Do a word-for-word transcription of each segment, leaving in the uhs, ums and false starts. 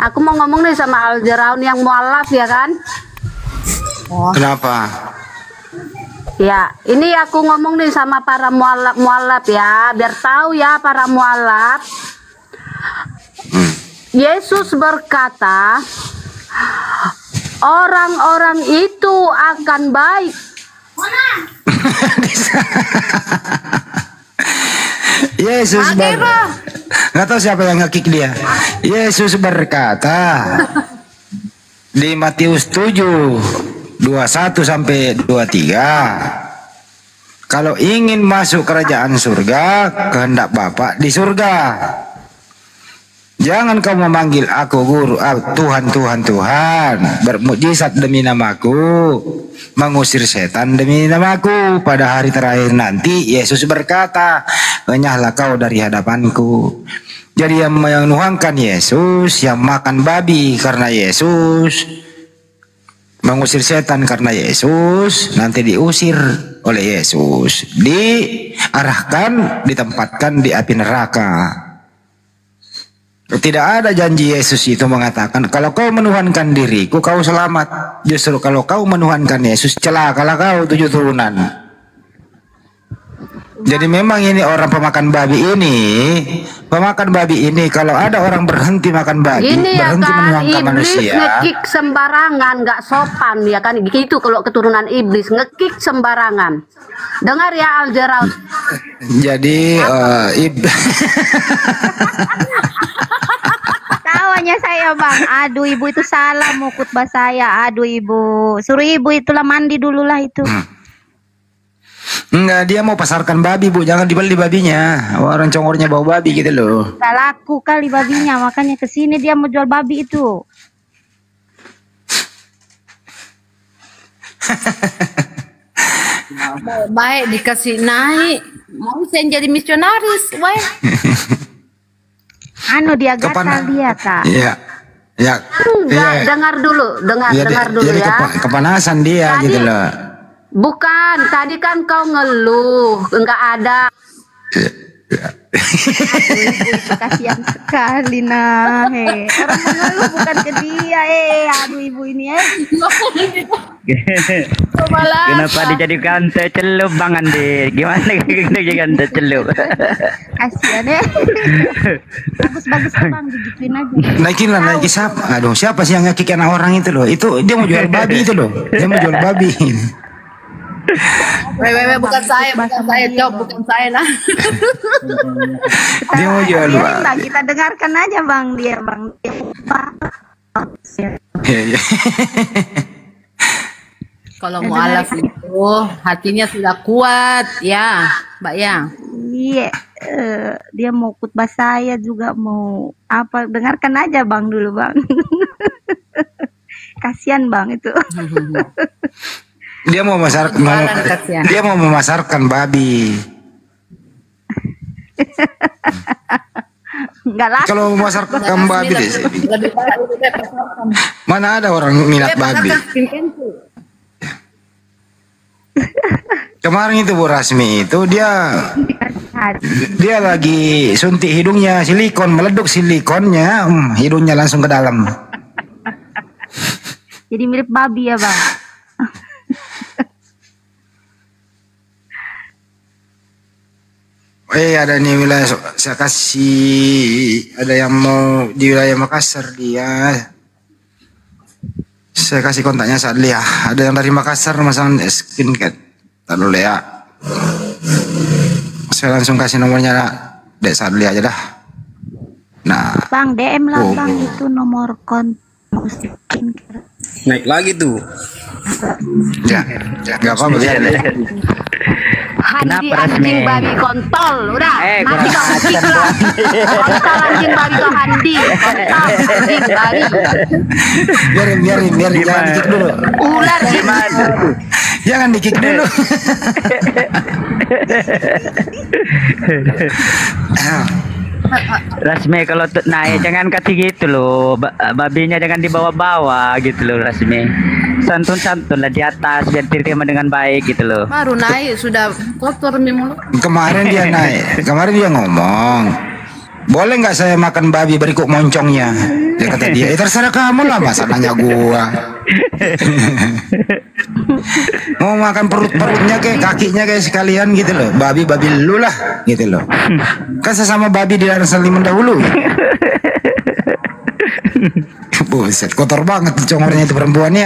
Aku mau ngomong nih sama Al-Jaraun yang mualaf ya kan? Oh. Kenapa? Ya, ini aku ngomong nih sama para mualaf mualaf ya, biar tahu ya para mualaf. Hmm. Yesus berkata, orang-orang itu akan baik. Yesus ber... nggak tahu siapa yang nge-kick dia. Yesus berkata di Matius tujuh dua puluh satu sampai dua puluh tiga, kalau ingin masuk kerajaan surga, kehendak Bapa di surga. Jangan kau memanggil aku guru, ah, Tuhan, Tuhan, Tuhan, bermukjizat demi namaku, mengusir setan demi namaku. Pada hari terakhir nanti Yesus berkata, enyahlah kau dari hadapanku. Jadi yang menuhankan Yesus, yang makan babi karena Yesus, mengusir setan karena Yesus, nanti diusir oleh Yesus, diarahkan, ditempatkan di api neraka. Tidak ada janji Yesus itu mengatakan, kalau kau menuhankan diriku, kau selamat. Justru kalau kau menuhankan Yesus, celakalah kau tujuh turunan. Jadi memang ini orang pemakan babi ini, pemakan babi ini, kalau ada orang berhenti makan babi, gini berhenti ya kan, menuhankan iblis manusia, nge-kick sembarangan, nggak sopan ya kan, gitu kalau keturunan iblis nge-kick sembarangan. Dengar ya Al-Jaraun. Jadi uh, Tawanya saya bang, aduh ibu itu salah mau khutbah saya, aduh ibu, suruh ibu itulah mandi dulu lah itu. Hmm. Enggak, dia mau pasarkan babi bu, jangan dibeli babinya, orang congornya bau babi gitu loh. Gak laku kali babinya, makanya kesini dia mau jual babi itu. Baik dikasih naik, mau saya jadi misionaris, weh. Anu dia gatal dia kak. Iya, ya. Enggak, Ya. dengar dulu, dengar, Ya, dengar dulu jadi ya. kepa kepanasan dia Tadi, gitu loh. bukan, tadi kan kau ngeluh, enggak ada. Aduh, kasihan sekali nah, he. Orang mengeluh bukan ke dia, eh. Aduh ibu ini eh. Kenapa dijadikan tercelup Bang Andi? Gimana dijadikan tercelup? Kasihan eh. Bagus-bagus bang, digituin aja. Naikin lah, naikin siapa? Aduh, siapa sih yang ngekick anak orang itu loh? Itu dia mau jual babi itu loh. Dia mau jual babi. Weh, weh, weh, bukan saya, bukan saya, Cok, bukan saya lah. Dia mau jual Biarin, babi. bang, kita dengarkan aja bang dia bang. Iya, iya. Kalau mualaf itu hatinya sudah kuat, ya, Mbak ya. Iya, eh, dia mau khutbah saya juga mau apa? Dengarkan aja bang dulu bang. Kasihan bang itu. Dia mau memasarkan, mau, dia mau memasarkan babi. Enggak lah. Kalau memasarkan babi deh, Lebih baik lebih baik pasarkan. mana ada orang minat Eh, babi? pasarkan skinkensu. Kemarin itu Bu Rasmi itu dia dia lagi suntik hidungnya silikon, meleduk silikonnya, hmm, hidungnya langsung ke dalam. Jadi mirip babi ya bang. Eh ada nih wilayah, saya kasih, ada yang mau di wilayah Makassar dia. Saya kasih kontaknya saat lihat. Ada yang dari Makassar masang skin cat. Tahu ya. Saya langsung kasih nomornya Dek saat lihat aja dah. Nah. Bang D M lah oh. bang itu nomor kontak skincare. Naik lagi tuh. Ya, ya nggak apa-apa ya. Handi Kenapa anjing Rasmi? babi kontol, udah. Eh, Nanti kurang kau kick lah. Kontol anjing babi kau Handi, kontol anjing babi. Biarin, biarin, biarin, jangan dikik dulu. Ular Gimana? Jangan dikik dulu. Rasmi kalau tuh naik jangan kasih gitu loh, ba babinya jangan dibawa-bawa gitu loh Rasmi. Santun-santun lah di atas biar diterima dengan baik gitu loh. Baru naik sudah kotor mi mulut. Kemarin dia naik, kemarin dia ngomong, boleh nggak saya makan babi berikut moncongnya? Ya kata dia. Eh terserah kamu lah, masa nanya gua. Mau makan perut-perutnya kayak kakinya kayak sekalian gitu loh. Babi-babi lu lah gitu loh. Kan sesama babi di dalam saling mendahului. Buset, kotor banget congornya itu perempuannya.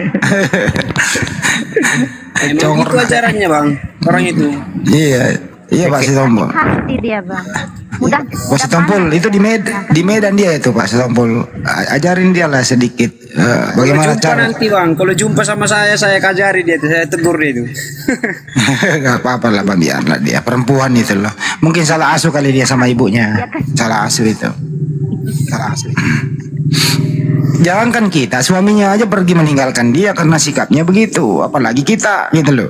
Emang Congor. itu ajarannya bang, orang itu. Iya, iya Pak Sitompul. Hati dia bang. Mudah. Pak Sitompul itu di Medan, di Medan dia itu Pak Sitompul. Ajarin dia lah sedikit uh, bagaimana Kalau jumpa cara. nanti bang, kalau jumpa sama saya, saya kajari dia, saya tegur dia itu. Gak apa-apa lah Pak, biarlah dia perempuan itu loh. Mungkin salah asuh kali dia sama ibunya. Salah asuh itu. Salah asuh. Jangankan kita, suaminya aja pergi meninggalkan dia karena sikapnya begitu, apalagi kita gitu loh.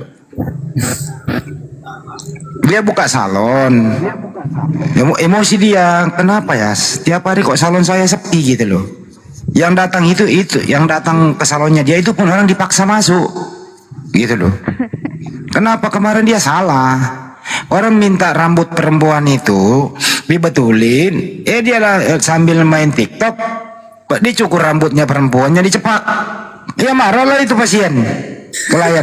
Dia buka salon, Emo- emosi dia, kenapa ya? Setiap hari kok salon saya sepi gitu loh. Yang datang itu itu, yang datang ke salonnya dia itu pun orang dipaksa masuk, gitu loh. Kenapa kemarin dia salah? Orang minta rambut perempuan itu dibetulin, eh dia lah eh, sambil main TikTok. Pak dicukur rambutnya perempuannya dicepak. Ya marah lah itu pasien klien.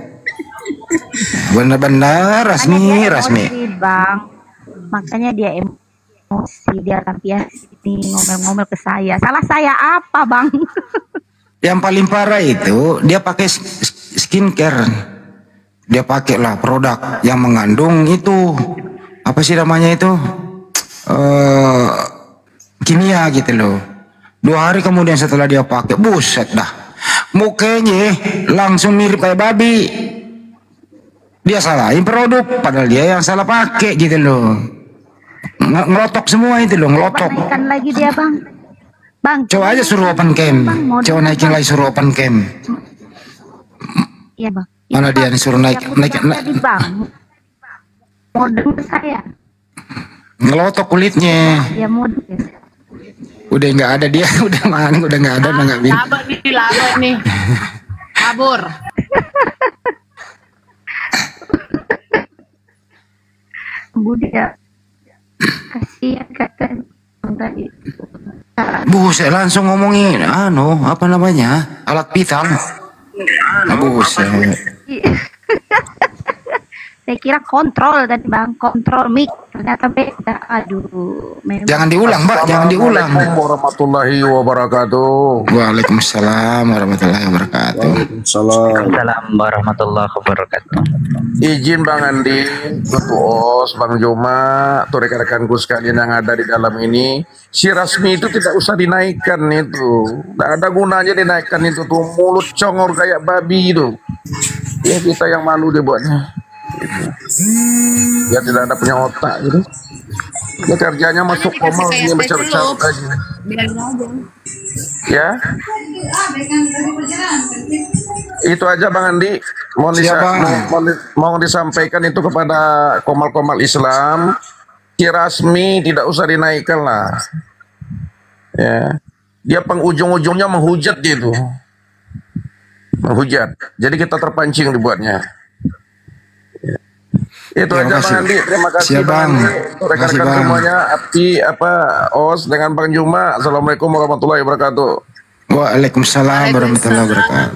Benar-benar rasmi rasmi. Bang. Makanya dia emosi, dia lampiasi ngomel-ngomel ke saya. Salah saya apa bang? Yang paling parah itu dia pakai skincare. Dia pakai lah produk yang mengandung itu apa sih namanya itu uh, kimia gitu loh. Dua hari kemudian setelah dia pakai, buset dah, mukanya langsung mirip kayak babi. Dia salahin produk, padahal dia yang salah pakai gitu loh. Ng- ngelotok semua itu loh, ngelotok. Naikkan lagi dia bang. Bang. Coba aja suruh open cam, coba naikin lagi suruh open cam. Iya bang. Mana dia nih suruh naik, naik, naik, Tadi bang. Model saya. ngelotok kulitnya. Dia model. Udah nggak ada dia, udah mana, udah nggak ada, udah nggak bisa. Laba nih, laba nih. Kabur. Budi ya. Kasihan kata tadi. Buset langsung ngomongin, anu apa namanya, alat pitam. Buset. Saya kira kontrol tadi bang, kontrol mic ternyata beda. Aduh, memang. Jangan diulang mbak, jangan diulang. Assalamualaikum warahmatullahi wabarakatuh. Waalaikumsalam warahmatullahi wabarakatuh. Salam. Assalamualaikum warahmatullahi wabarakatuh. Izin Bang Andi, Ketua Os, Bang Joma, tuh rekan-rekanku sekalian yang ada di dalam ini, si Rasmi itu tidak usah dinaikkan itu. Tidak ada gunanya dinaikkan itu tuh, mulut congor kayak babi itu. Ya kita yang malu dia buatnya. Gitu. Dia tidak ada punya otak gitu. Dia kerjanya masuk koma ini bercarut-carut aja. Biarin aja. Ya. Itu aja Bang Andi. Mohon, disa Siapa? mohon, mohon disampaikan itu kepada komal-komal Islam. Si Rasmi tidak usah dinaikkan lah. Ya. Dia penghujung-ujungnya menghujat gitu. Menghujat. Jadi kita terpancing dibuatnya. Itu Terima aja kasih. Bang Andi, terima kasih Siap, Bang. Andi. Terima kasih, Rekan-rekan Bang. semuanya, Abdi, apa, Os dengan Bang Juma. Assalamualaikum warahmatullahi wabarakatuh. Waalaikumsalam warahmatullahi wabarakatuh.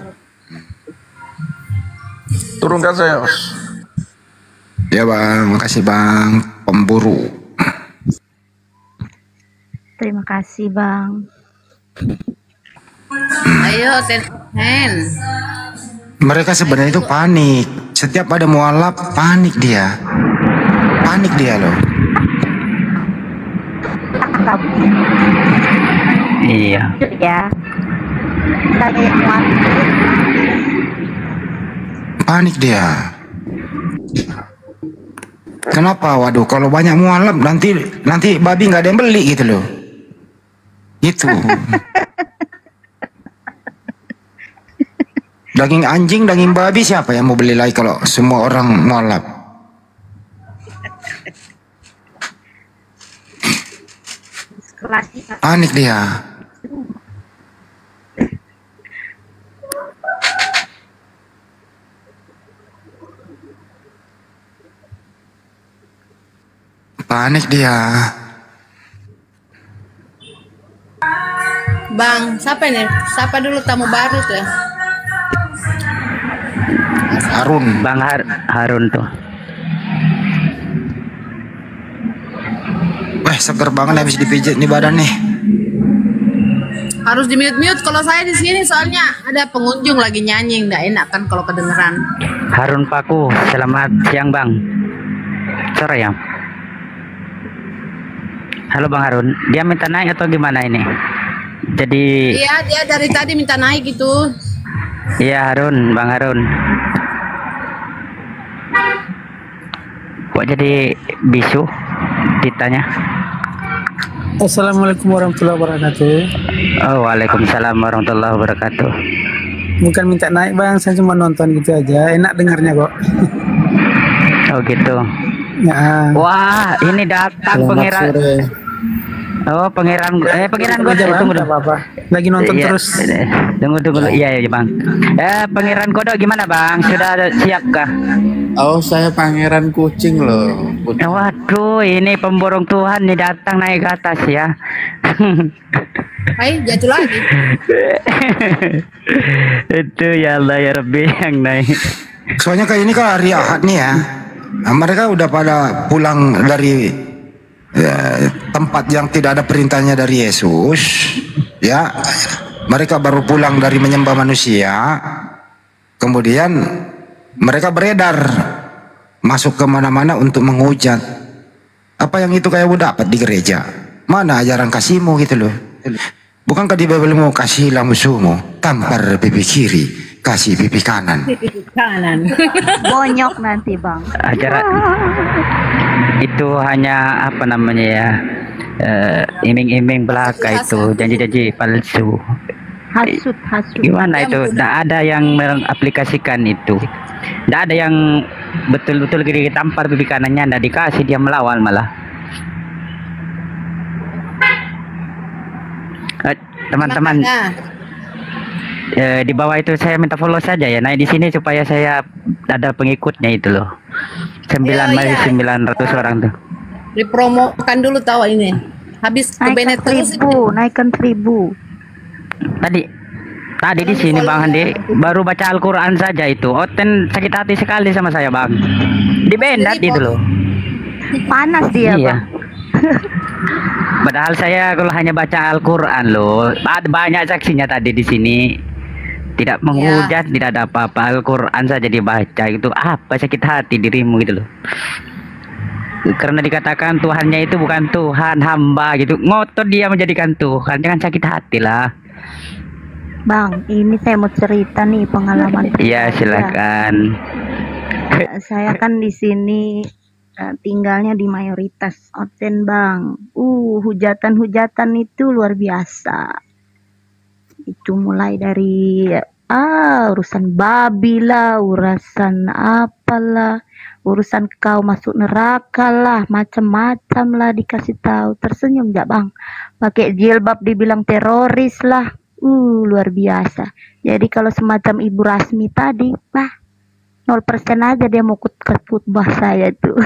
Turunkan saya, Os. Ya bang, makasih bang, pemburu. Terima kasih bang. Ayo, ten hand. Mereka sebenarnya itu panik. Setiap ada mualaf, panik dia. Panik dia loh. Iya. Ya. Saya yang mati. Panik dia. Kenapa? Waduh, kalau banyak mualaf nanti nanti babi nggak ada yang beli gitu loh. Itu. Daging anjing, daging babi siapa yang mau beli lagi kalau semua orang mualaf? Panik dia. Panik dia. Bang, siapa ini? Siapa dulu tamu baru tuh? Harun. Bang Har Harun tuh. Wah, seger banget habis dipijit nih badan nih. Harus di mute-mute kalau saya di sini soalnya ada pengunjung lagi nyanyi, nggak enak kan kalau kedengeran. Harun Paku, selamat siang Bang. Sore ya. Halo Bang Harun, dia minta naik atau gimana ini? Jadi Iya, dia dari tadi minta naik gitu. iya Harun, Bang Harun. Kok jadi bisu ditanya? Assalamualaikum warahmatullahi wabarakatuh. Oh, waalaikumsalam warahmatullahi wabarakatuh. Bukan minta naik bang, saya cuma nonton gitu aja. Enak dengarnya kok. Oh gitu. Ya. Wah, ini datang Selamat pangeran. sore. Oh, pangeran. Eh, pangeran Tunggu aja, Godok. Bang, Tunggu nggak dulu. apa-apa. Lagi nonton Iya, terus. Tunggu tunggu. Iya, iya Bang. Eh, pangeran Godok gimana Bang? Sudah siap kah? Oh, saya pangeran kucing loh. Eh, waduh, ini pemborong Tuhan nih datang naik ke atas ya. Hai, jatuh lagi. Itu ya Allah ya Rabbi yang naik. Soalnya kayak ini kan hari Ahad nih ya. Nah, mereka udah pada pulang dari ya, tempat yang tidak ada perintahnya dari Yesus. Ya, mereka baru pulang dari menyembah manusia. Kemudian mereka beredar masuk kemana-mana untuk menghujat. Apa yang itu kayak udah dapat di gereja? Mana ajaran kasihmu gitu loh? Bukankah di Bibelmu kasihilah musuhmu, tampar pipi kiri, kasih pipi kanan. Kanan. Bonyok nanti bang. Ajaran itu hanya apa namanya ya? eh, iming-iming belaka itu, janji-janji palsu. Hasut, hasut. Gimana itu? Tidak ada yang mengaplikasikan itu. Tidak ada yang betul-betul gini tampar pipi kanannya, tidak dikasih, dia melawan malah. Eh, teman-teman, Makanya, eh, di bawah itu saya minta follow saja ya. Naik di sini supaya saya ada pengikutnya itu loh. Sembilan Iya, masih iya. sembilan ratus orang tuh. dipromokan dulu tahu ini. Habis ke Naikkan Bennett terus seribu, naikkan seribu. Tadi tadi di sini Bang Handi baru baca Al-Quran saja itu. Oten sakit hati sekali sama saya Bang. Di Bennett itu loh. Panas dia Iya. bang. Padahal saya kalau hanya baca Al-Quran loh, ada banyak saksinya tadi di sini. Tidak menghujat, tidak ada apa-apa. Al-Quran saja dibaca itu apa sakit hati dirimu gitu loh. Karena dikatakan Tuhannya itu bukan Tuhan, hamba gitu. Ngotot dia menjadikan Tuhan, jangan sakit hati lah. Bang, ini saya mau cerita nih pengalaman. Iya pribadi ya. silakan. Saya kan di sini eh, tinggalnya di mayoritas Oten bang. Uh, hujatan-hujatan itu luar biasa. Itu mulai dari ah urusan babi lah, urusan apalah, urusan kau masuk neraka lah, macam-macam lah dikasih tahu. Tersenyum nggak bang? Pakai jilbab dibilang teroris lah. Uh, luar biasa. Jadi kalau semacam Ibu Rasmi tadi, bah, nol persen aja dia mau kut khutbah saya tuh.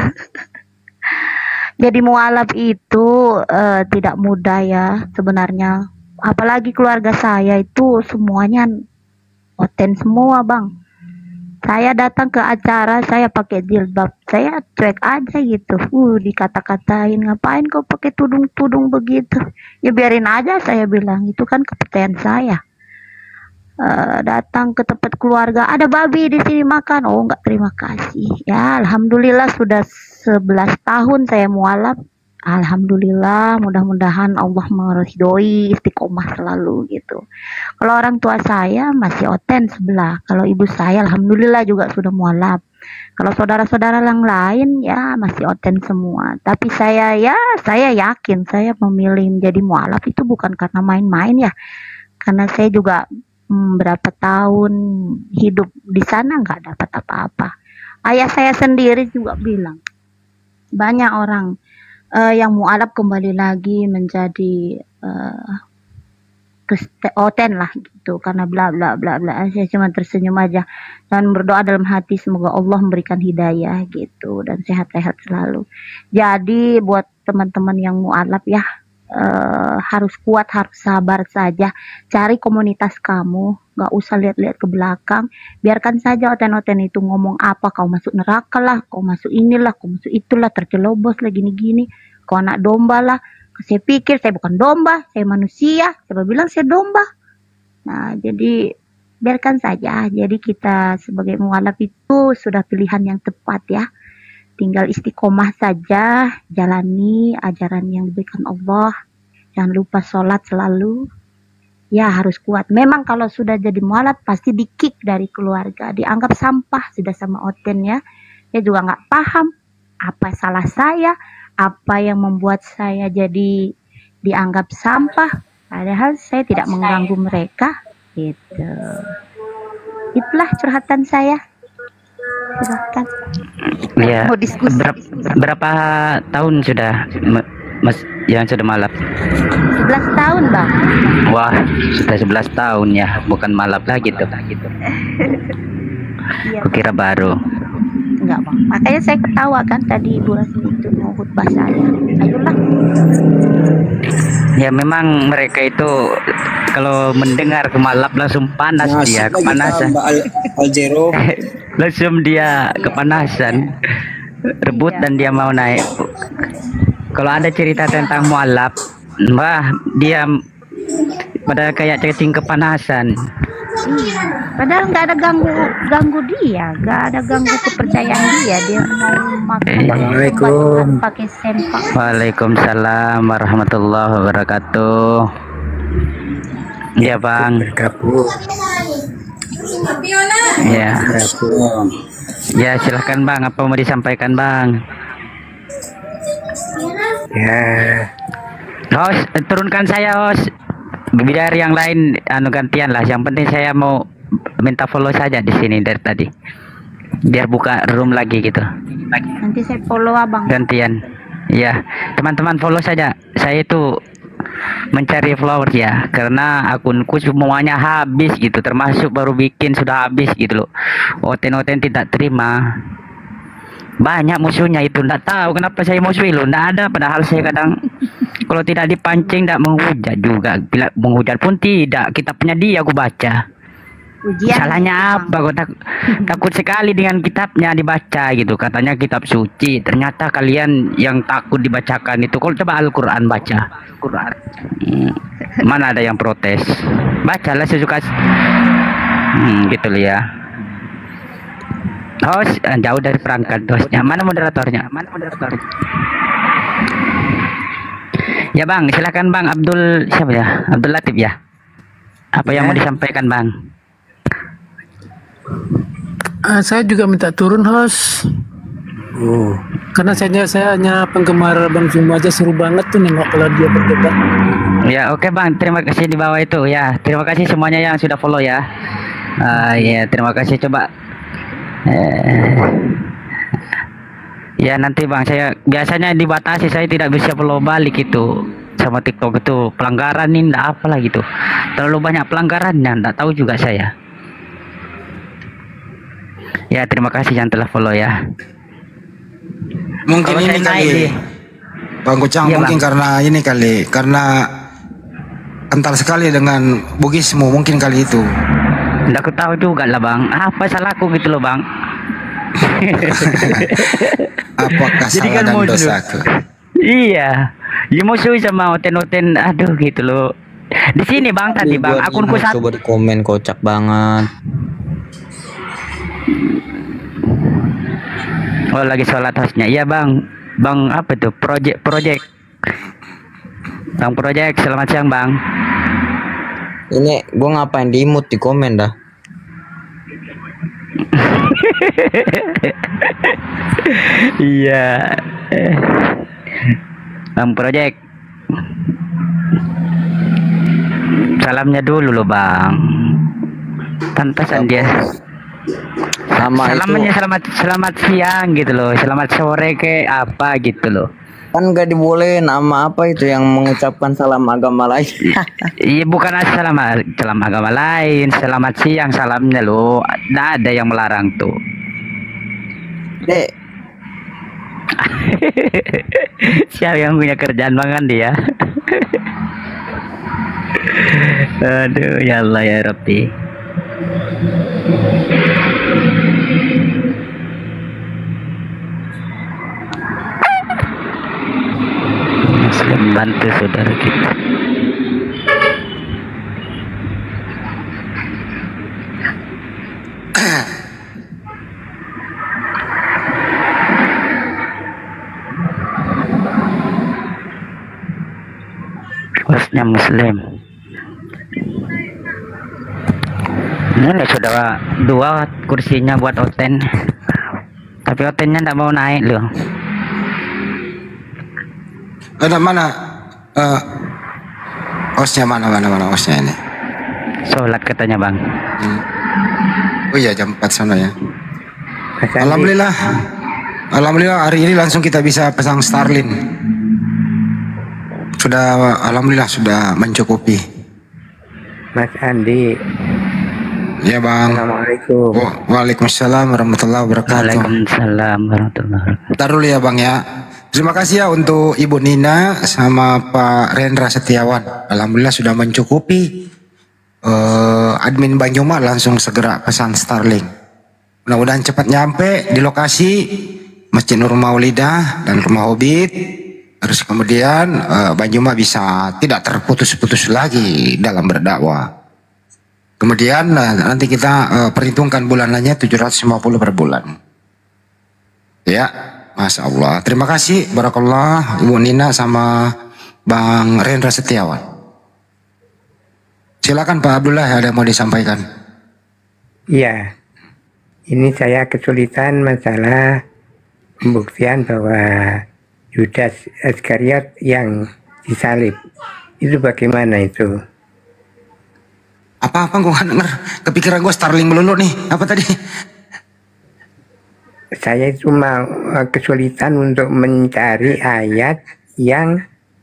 Jadi mualaf itu eh, tidak mudah ya sebenarnya. Apalagi keluarga saya itu semuanya Oten semua bang. Saya datang ke acara saya pakai jilbab, saya cuek aja gitu. Uh, dikata-katain ngapain kau pakai tudung-tudung begitu? Ya biarin aja saya bilang, itu kan kepercayaan saya. Eh, datang ke tempat keluarga, ada babi di sini makan. Oh enggak, terima kasih. Ya alhamdulillah sudah sebelas tahun saya mualaf. Alhamdulillah, mudah-mudahan Allah meridhoi istiqomah selalu gitu. Kalau orang tua saya masih Oten sebelah. Kalau ibu saya alhamdulillah juga sudah mualaf. Kalau saudara-saudara yang lain ya masih Oten semua. Tapi saya ya saya yakin saya memilih menjadi mualaf itu bukan karena main-main ya. Karena saya juga hmm, berapa tahun hidup di sana nggak dapat apa-apa. Ayah saya sendiri juga bilang banyak orang eh, yang mualaf kembali lagi menjadi eh, Kristen Oten lah gitu karena bla bla bla bla. Saya cuma tersenyum aja dan berdoa dalam hati semoga Allah memberikan hidayah gitu dan sehat-sehat selalu. Jadi buat teman-teman yang mualaf ya, eh, harus kuat, harus sabar saja. Cari komunitas kamu, nggak usah lihat-lihat ke belakang. Biarkan saja oten-oten itu ngomong apa, kau masuk neraka lah, kau masuk inilah, kau masuk itulah, tercelobos lah gini-gini, kau anak domba lah. Saya pikir saya bukan domba, saya manusia. Saya bilang saya domba. Nah, jadi biarkan saja. Jadi kita sebagai mualaf itu sudah pilihan yang tepat ya. Tinggal istiqomah saja, jalani ajaran yang diberikan Allah. Jangan lupa sholat selalu. Ya harus kuat. Memang kalau sudah jadi mualaf pasti di-kick dari keluarga. Dianggap sampah sudah sama Oten ya. Dia juga nggak paham apa salah saya. Apa yang membuat saya jadi dianggap sampah. Padahal saya tidak mengganggu mereka. Gitu. Itulah curhatan saya. Silahkan. Ya. Mau diskusi. Berapa, berapa tahun sudah Mas yang sudah malap? sebelas tahun bang. Wah, sudah sebelas tahun ya, bukan malap lagi tuh. Gitu. Iya, Kukira baru. enggak bang. Makanya saya ketawa kan tadi Ibu Rasmi itu mau khutbah saya. Ayolah. Ya memang mereka itu kalau mendengar kemalap langsung panas Nah, dia, siapa kepanasan. kita, Mbak Al- Aljero? Langsung dia kepanasan, rebut dan dia mau naik. Kalau ada cerita tentang mualaf, wah dia pada kayak cacing kepanasan. Iya. Padahal nggak ada ganggu ganggu dia, nggak ada ganggu kepercayaan dia. Dia mau makan Assalamualaikum. pakai sempak. Waalaikumsalam warahmatullahi wabarakatuh. Ya bang, Kapur. ya, Kapur. ya silahkan bang. Apa mau disampaikan bang? Ya. Host, turunkan saya host. Biar yang lain anu gantian lah. Yang penting saya mau minta follow saja di sini dari tadi. Biar buka room lagi gitu. Nanti saya follow abang. Gantian. Ya, teman-teman follow saja. Saya itu mencari followers ya, karena akunku semuanya habis gitu, termasuk baru bikin sudah habis gitu loh. Oten-oten tidak terima. Banyak musuhnya itu, nggak tahu kenapa saya musuhi lo, nggak ada. Padahal saya kadang kalau tidak dipancing tidak menghujat juga, bila menghujat pun tidak. Kitabnya dia aku baca. Ujian. Salahnya apa? Kok tak, takut sekali dengan kitabnya dibaca gitu. Katanya kitab suci. Ternyata kalian yang takut dibacakan itu, kalau coba Al-Quran baca. Quran. Hmm, mana ada yang protes? Bacalah sesuka. Hmm, gitu loh ya. Host eh, jauh dari perangkat hostnya. Mana moderatornya? Mana moderatornya? Ya bang, silakan bang Abdul siapa ya? Abdul Latif ya. Apa yang mau disampaikan bang? Ah, saya juga minta turun host. Oh. Karena saya saya hanya penggemar Bang Zuma aja, seru banget tuh nengok kalau dia berdebat. Ya oke bang, terima kasih di bawah itu ya. Terima kasih semuanya yang sudah follow ya. Ah ya terima kasih coba. Eh, ya nanti bang saya biasanya dibatasi, saya tidak bisa follow balik itu sama TikTok itu pelanggaran ini ndak apalah gitu, terlalu banyak pelanggarannya ndak tahu juga saya. Ya terima kasih yang telah follow ya. Mungkin Kalau ini saya naik kali, di- Bang Kucang, Iya, mungkin Bang. karena ini kali, karena kental sekali dengan bugismu, mungkin kali itu. Ndak aku tahu juga lah bang, apa salahku gitu loh bang. Apakah Jadi salah kan dan musuh. dosaku? Iya, ya musuh sama oten-oten, aduh gitu loh. Di sini bang tadi bang, akunku satu. Coba di komen kocak banget. Oh lagi sholat hostnya, iya bang, bang apa tuh? Project, project. Bang project, selamat siang bang. Ini gue ngapain di mute di komen dah. Iya. Bang project. Salamnya dulu loh bang. Pantasan dia. Sama Salamnya itu selamat selamat siang gitu loh, selamat sore ke apa gitu loh. kan gak dibolehin sama apa itu yang mengucapkan salam agama lain. Iya bukan salam salam agama lain, selamat siang salamnya loh. Nggak ada yang melarang tuh. Dek, Siapa yang punya kerjaan Bang Andi ya? Aduh, ya Allah ya Rabbi. Muslim bantu saudara kita. Hostnya Muslim. Ini sudah dua kursinya buat Oten, tapi Otennya tidak mau naik loh. Ada mana? Uh, hostnya mana mana mana hostnya ini? Sholat katanya Bang. Hmm. Oh iya jam empat sana ya. Alhamdulillah. Alhamdulillah hari ini langsung kita bisa pasang Starlink. Sudah alhamdulillah sudah mencukupi. Mas Andi. Ya Bang. Assalamualaikum. Oh, waalaikumsalam warahmatullahi wabarakatuh. Waalaikumsalam warahmatullahi wabarakatuh. Ntar dulu ya Bang ya. Terima kasih ya untuk Ibu Nina sama Pak Rendra Setiawan. Alhamdulillah sudah mencukupi. Uh, admin Banyuma langsung segera pesan Starlink. Mudah-mudahan cepat nyampe di lokasi Masjid Nur Maulidah dan Rumah Hobbit. Terus kemudian uh, Banyuma bisa tidak terputus-putus lagi dalam berdakwah. Kemudian uh, nanti kita uh, perhitungkan bulanannya tujuh ratus lima puluh per bulan. Ya, Masya Allah. Terima kasih Barakallah Ibu Nina sama Bang Rendra Setiawan. Silakan Pak Abdullah, ada yang mau disampaikan? Iya, ini saya kesulitan masalah pembuktian bahwa Yudas Iskariot yang disalib. Itu bagaimana itu? Apa-apa gue gak denger. Kepikiran gue Starlink melulu nih. Apa tadi? Saya cuma kesulitan untuk mencari ayat yang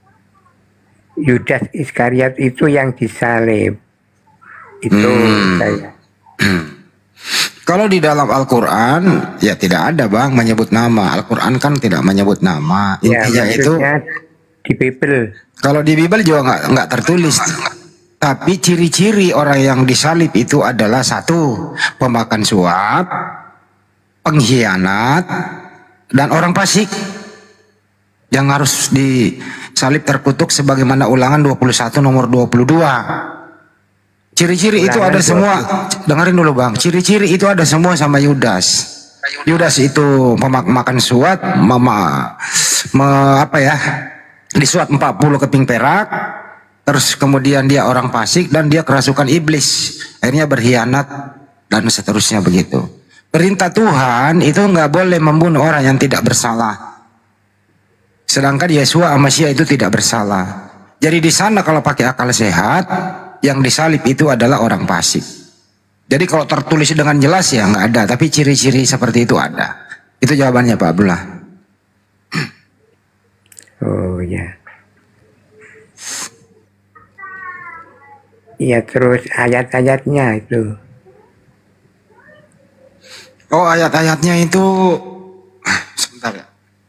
Yudas Iskariot itu yang disalib. Itu hmm. saya. Kalau di dalam Al-Quran ya tidak ada Bang menyebut nama. Al-Quran kan tidak menyebut nama. Intinya ya, itu di Bible. Kalau di Bible juga nggak nggak tertulis. Tapi ciri-ciri orang yang disalib itu adalah satu, pemakan suap, pengkhianat, dan orang fasik yang harus disalib terkutuk sebagaimana Ulangan dua puluh satu nomor dua puluh dua. Ciri-ciri itu ada semua. Dengerin dulu Bang. Ciri-ciri itu ada semua sama Yudas. Yudas itu pemakan suap, mama, me, apa ya? Disuap empat puluh keping perak. Terus kemudian dia orang fasik dan dia kerasukan iblis. Akhirnya berkhianat dan seterusnya begitu. Perintah Tuhan itu nggak boleh membunuh orang yang tidak bersalah. Sedangkan Yesua sama Masya itu tidak bersalah. Jadi di sana kalau pakai akal sehat, yang disalib itu adalah orang fasik. Jadi kalau tertulis dengan jelas ya nggak ada, tapi ciri-ciri seperti itu ada. Itu jawabannya Pak Abdullah. Oh ya. Iya terus ayat-ayatnya itu. Oh ayat-ayatnya itu sebentar ya.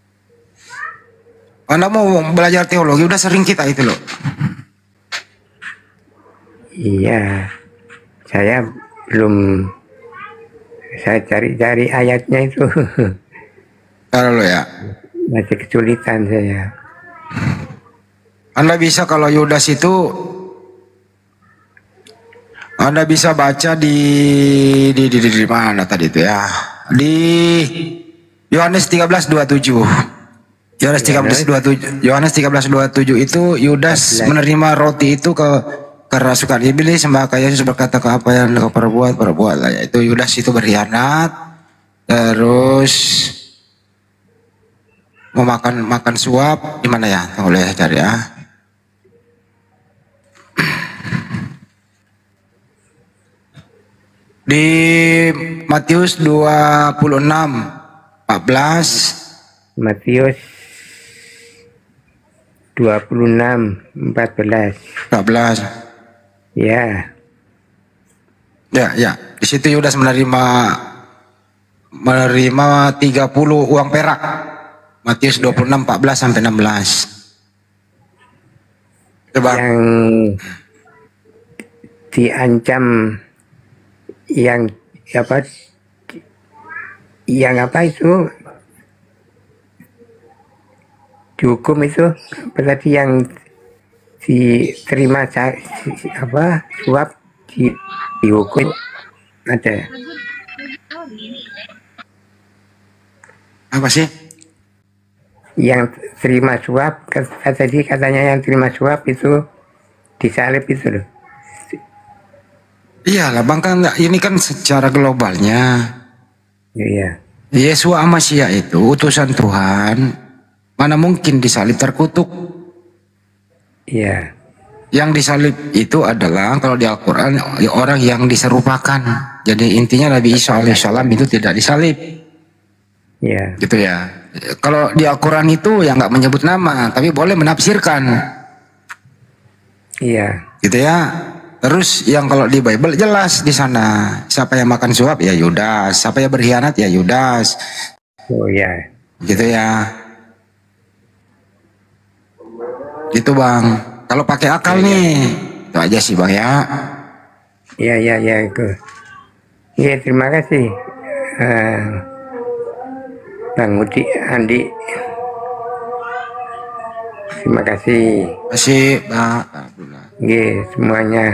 Anda mau belajar teologi udah sering kita itu loh. Iya, saya belum saya cari-cari ayatnya itu. Kalau ya masih kesulitan saya. Anda bisa kalau Yudas itu Anda bisa baca di di di, di, di mana tadi itu ya? Di Yohanes tiga belas dua puluh tujuh. Yohanes tiga belas dua puluh tujuh. Yohanes tiga belas dua puluh tujuh itu Yudas menerima roti itu ke kerasukan iblis, maka Yesus berkata ke apa yang kau perbuat, perbuatlah. Yaitu Yudas itu berkhianat, terus memakan makan suap. Di mana ya? Boleh cari ya. Di Matius dua puluh enam empat belas. Matius dua puluh enam empat belas. empat belas. Ya. Ya, ya. Di situ Yudas menerima menerima tiga puluh uang perak. Matius dua puluh enam empat belas sampai enam belas. Coba. Yang diancam yang apa? Yang apa itu? Dihukum itu apa tadi yang diterima sa- si- apa suap di, dihukum ada Apa sih? yang terima suap kata tadi katanya yang terima suap itu disalib itu loh. Iyalah bang, kan ini kan secara globalnya. Iya. Yesua Amasya itu utusan Tuhan, mana mungkin disalib terkutuk. Iya. Yang disalib itu adalah kalau di Al-Quran orang yang diserupakan. Jadi intinya Nabi Isa alaihissalam itu tidak disalib. Iya. Gitu ya. Kalau di Al-Quran itu ya nggak menyebut nama, tapi boleh menafsirkan. Iya. Gitu ya. Terus yang kalau di Bible jelas di sana, siapa yang makan suap ya Yudas, siapa yang berkhianat ya Yudas. Oh ya. Gitu ya. Gitu bang. Kalau pakai akal Iya. nih, itu aja sih bang ya. Iya iya iya itu. Iya terima kasih. Eh, Bang Udi Andi. Terima kasih. Masih bang. Oke, semuanya.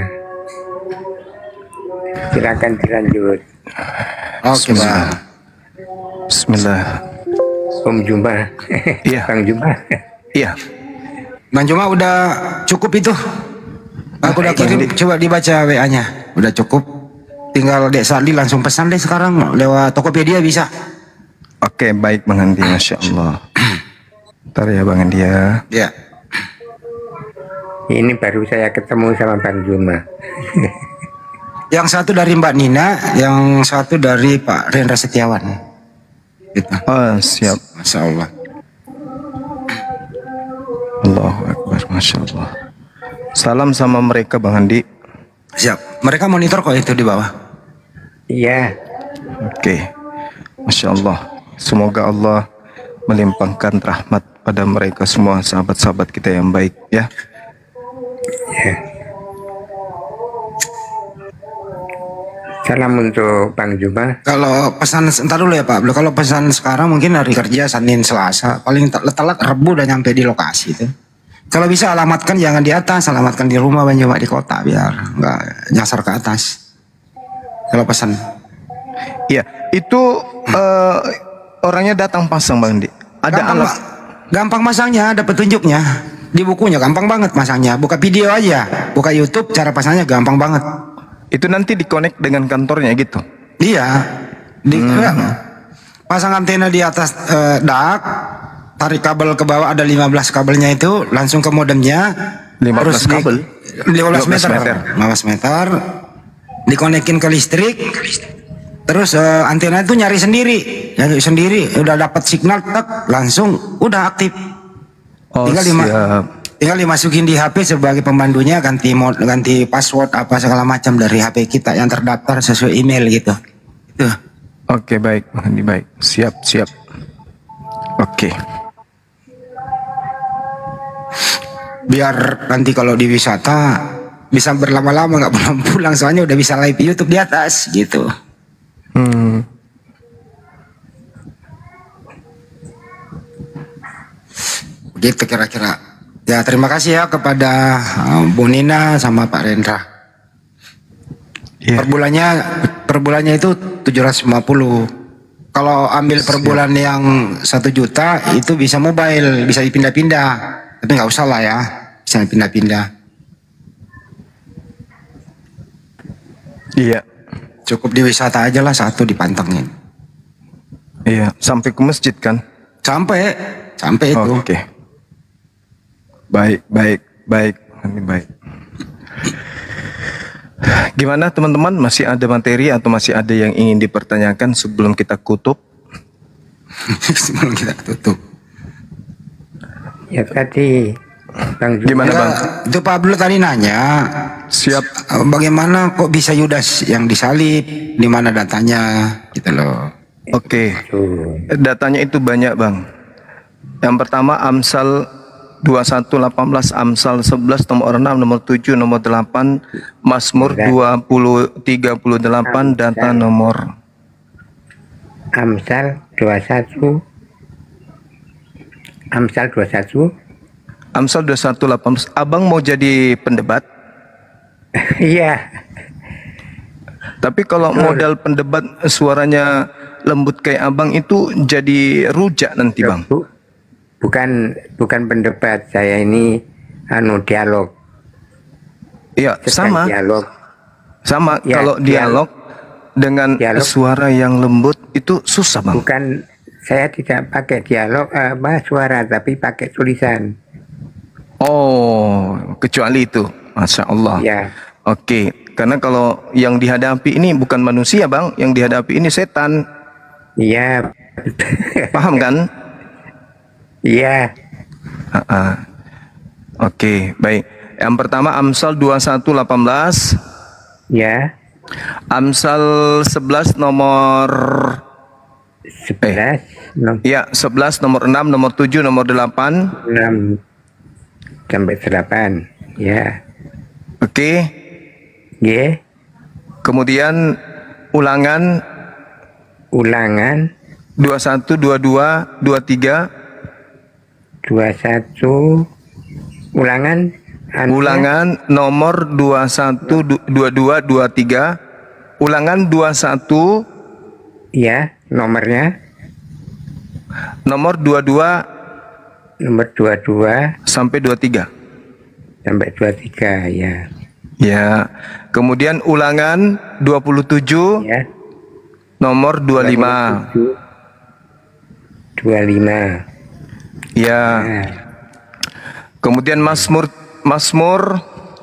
Silakan dilanjut. Oke bang. Bismillah. Om Jumba. Iya. Bang Jumba. Iya. Bang Juma udah cukup itu. Aku udah kirim, coba dibaca W A-nya. Udah cukup. Tinggal Dek Sandi langsung pesan deh sekarang lewat Tokopedia bisa. Oke, baik Bang Andi, Masya Allah. Ntar ya Bang Andi ya. Ya. Ini baru saya ketemu sama Bang Juma. Yang satu dari Mbak Nina, yang satu dari Pak Rendra Setiawan. Gitu. Oh, siap. Masya Allah. Allahu Akbar, Masya Allah. Salam sama mereka Bang Andi. Siap. Mereka monitor kok itu di bawah. Iya. Oke. Masya Allah. Semoga Allah melimpahkan rahmat pada mereka semua sahabat-sahabat kita yang baik ya. Ya. Salam untuk Bang Juma. Kalau pesan entar dulu ya Pak. Kalau pesan sekarang mungkin hari kerja Senin Selasa, paling telat Rebu udah nyampe di lokasi itu. Kalau bisa alamatkan jangan di atas, alamatkan di rumah Bang Juma di kota biar nggak nyasar ke atas. Kalau pesan. Iya, itu eh, orangnya datang pasang Bang Andi. Ada gampang, alat. Pak. Gampang masangnya, ada petunjuknya. Di bukunya gampang banget masangnya. Buka video aja, buka YouTube, cara pasangnya gampang banget. Itu nanti dikonek dengan kantornya gitu. Iya. Di, Hmm. enggak, pasang antena di atas eh, dak, tarik kabel ke bawah ada lima belas kabelnya itu, langsung ke modemnya. lima belas terus di- kabel? lima belas meter. lima belas meter. lima belas meter. Dikonekin ke listrik. Terus eh, antena itu nyari sendiri, nyari sendiri, udah dapat signal, tak, langsung udah aktif. Oh, tinggal lima, siap. tinggal dimasukin di H P sebagai pembantunya, ganti mod, ganti password apa segala macam dari H P kita yang terdaftar sesuai email gitu. Itu. Oke, baik Bang Andi, baik. Siap, siap. Oke. Biar nanti kalau di wisata bisa berlama-lama nggak pulang-pulang, soalnya udah bisa live YouTube di atas gitu. Hmm. Begitu kira-kira. Ya terima kasih ya kepada uh, Bu Nina sama Pak Rendra. Yeah. Per bulannya per bulannya itu tujuh ratus lima puluh. Kalau ambil per bulan yang satu juta itu bisa mobile, bisa dipindah-pindah. Tapi nggak usah lah ya, bisa dipindah-pindah. Iya. Cukup di wisata aja lah satu dipantengin. Iya, sampai ke masjid kan? Sampai, sampai itu. Oke. Baik, baik, baik, ini baik. Gimana teman-teman? Masih ada materi atau masih ada yang ingin dipertanyakan sebelum kita tutup? Sebelum kita tutup. Ya tadi Bang Juma. Gimana Bang? Itu Pak Abdul tadi nanya. Siap. Bagaimana kok bisa Yudas yang disalib? Di mana datanya? Gitu loh. Oke. Datanya itu banyak Bang. Yang pertama Amsal dua puluh satu delapan belas, Amsal sebelas nomor enam, nomor tujuh, nomor delapan, Mazmur dua puluh tiga puluh delapan, data nomor Amsal dua puluh satu, Amsal dua puluh satu, Amsal dua puluh satu delapan belas. Abang mau jadi pendebat? Iya. Tapi kalau modal pendebat suaranya lembut kayak abang itu jadi rujak nanti, Bang. Bukan bukan pendebat, saya ini anu dialog. Iya, sama. Dialog. Sama, Ya, kalau dialog, dengan dialog. suara yang lembut itu susah, Bang. Bukan, saya tidak pakai dialog apa suara, tapi pakai tulisan. Oh, kecuali itu. Masya Allah. Ya. Oke, karena kalau yang dihadapi ini bukan manusia, Bang. Yang dihadapi ini setan. Iya. Paham kan? Iya. Uh-uh. Oke, baik. Yang pertama Amsal dua puluh satu delapan belas. Ya. Amsal sebelas nomor sebelas. Eh. Ya, sebelas nomor enam, nomor tujuh, nomor delapan. enam sampai delapan. Ya. Oke. G. Kemudian ulangan Ulangan dua puluh satu, dua puluh dua, dua puluh tiga. dua puluh satu ulangan anu, Ulangan nomor dua puluh satu, dua puluh dua, dua puluh tiga. Ulangan dua puluh satu. Ya, nomornya Nomor dua puluh dua. nomor dua puluh dua sampai dua puluh tiga. Sampai dua puluh tiga, ya. Ya. Kemudian ulangan dua puluh tujuh. Ya. Nomor dua puluh lima. dua puluh lima. Ya. Kemudian Mazmur Mazmur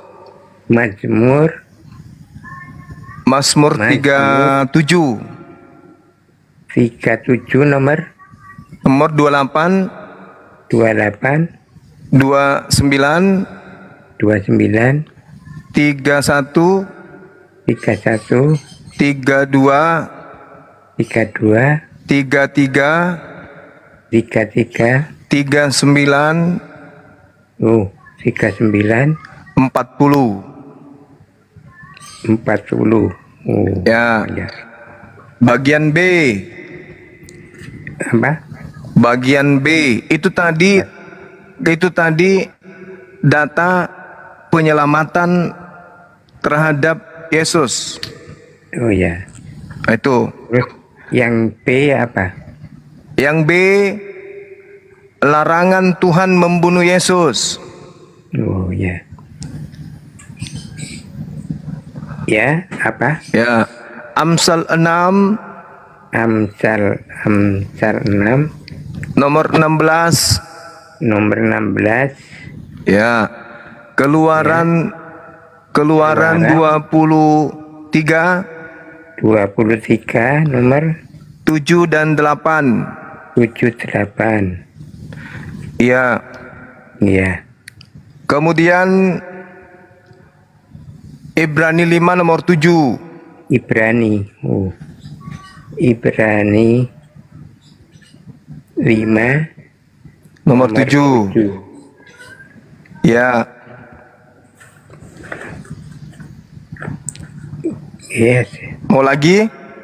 Mazmur Mazmur tiga puluh tujuh. tiga puluh tujuh nomor Nomor dua puluh delapan. dua puluh delapan. dua puluh sembilan. dua puluh sembilan. tiga puluh satu. tiga puluh satu. tiga puluh dua. tiga puluh dua. tiga puluh tiga. tiga puluh tiga. tiga puluh sembilan. Oh, tiga puluh sembilan. empat puluh. empat puluh. Oh, ya. ya. Bagian B. Apa? Bagian B itu tadi itu tadi data penyelamatan terhadap Yesus. Oh ya. Itu. Yang B apa? Yang B, larangan Tuhan membunuh Yesus. Oh ya. Ya, apa? Ya. Amsal enam. Amsal Amsal enam. Nomor enam belas. Nomor enam belas. Ya. Keluaran ya. Keluaran, Keluaran dua puluh tiga. dua puluh tiga nomor tujuh dan delapan. tujuh delapan. Iya. Iya. Kemudian Ibrani lima nomor tujuh. Ibrani. Oh. Ibrani lima nomor, nomor tujuh. Ya. Yes. Mau lagi?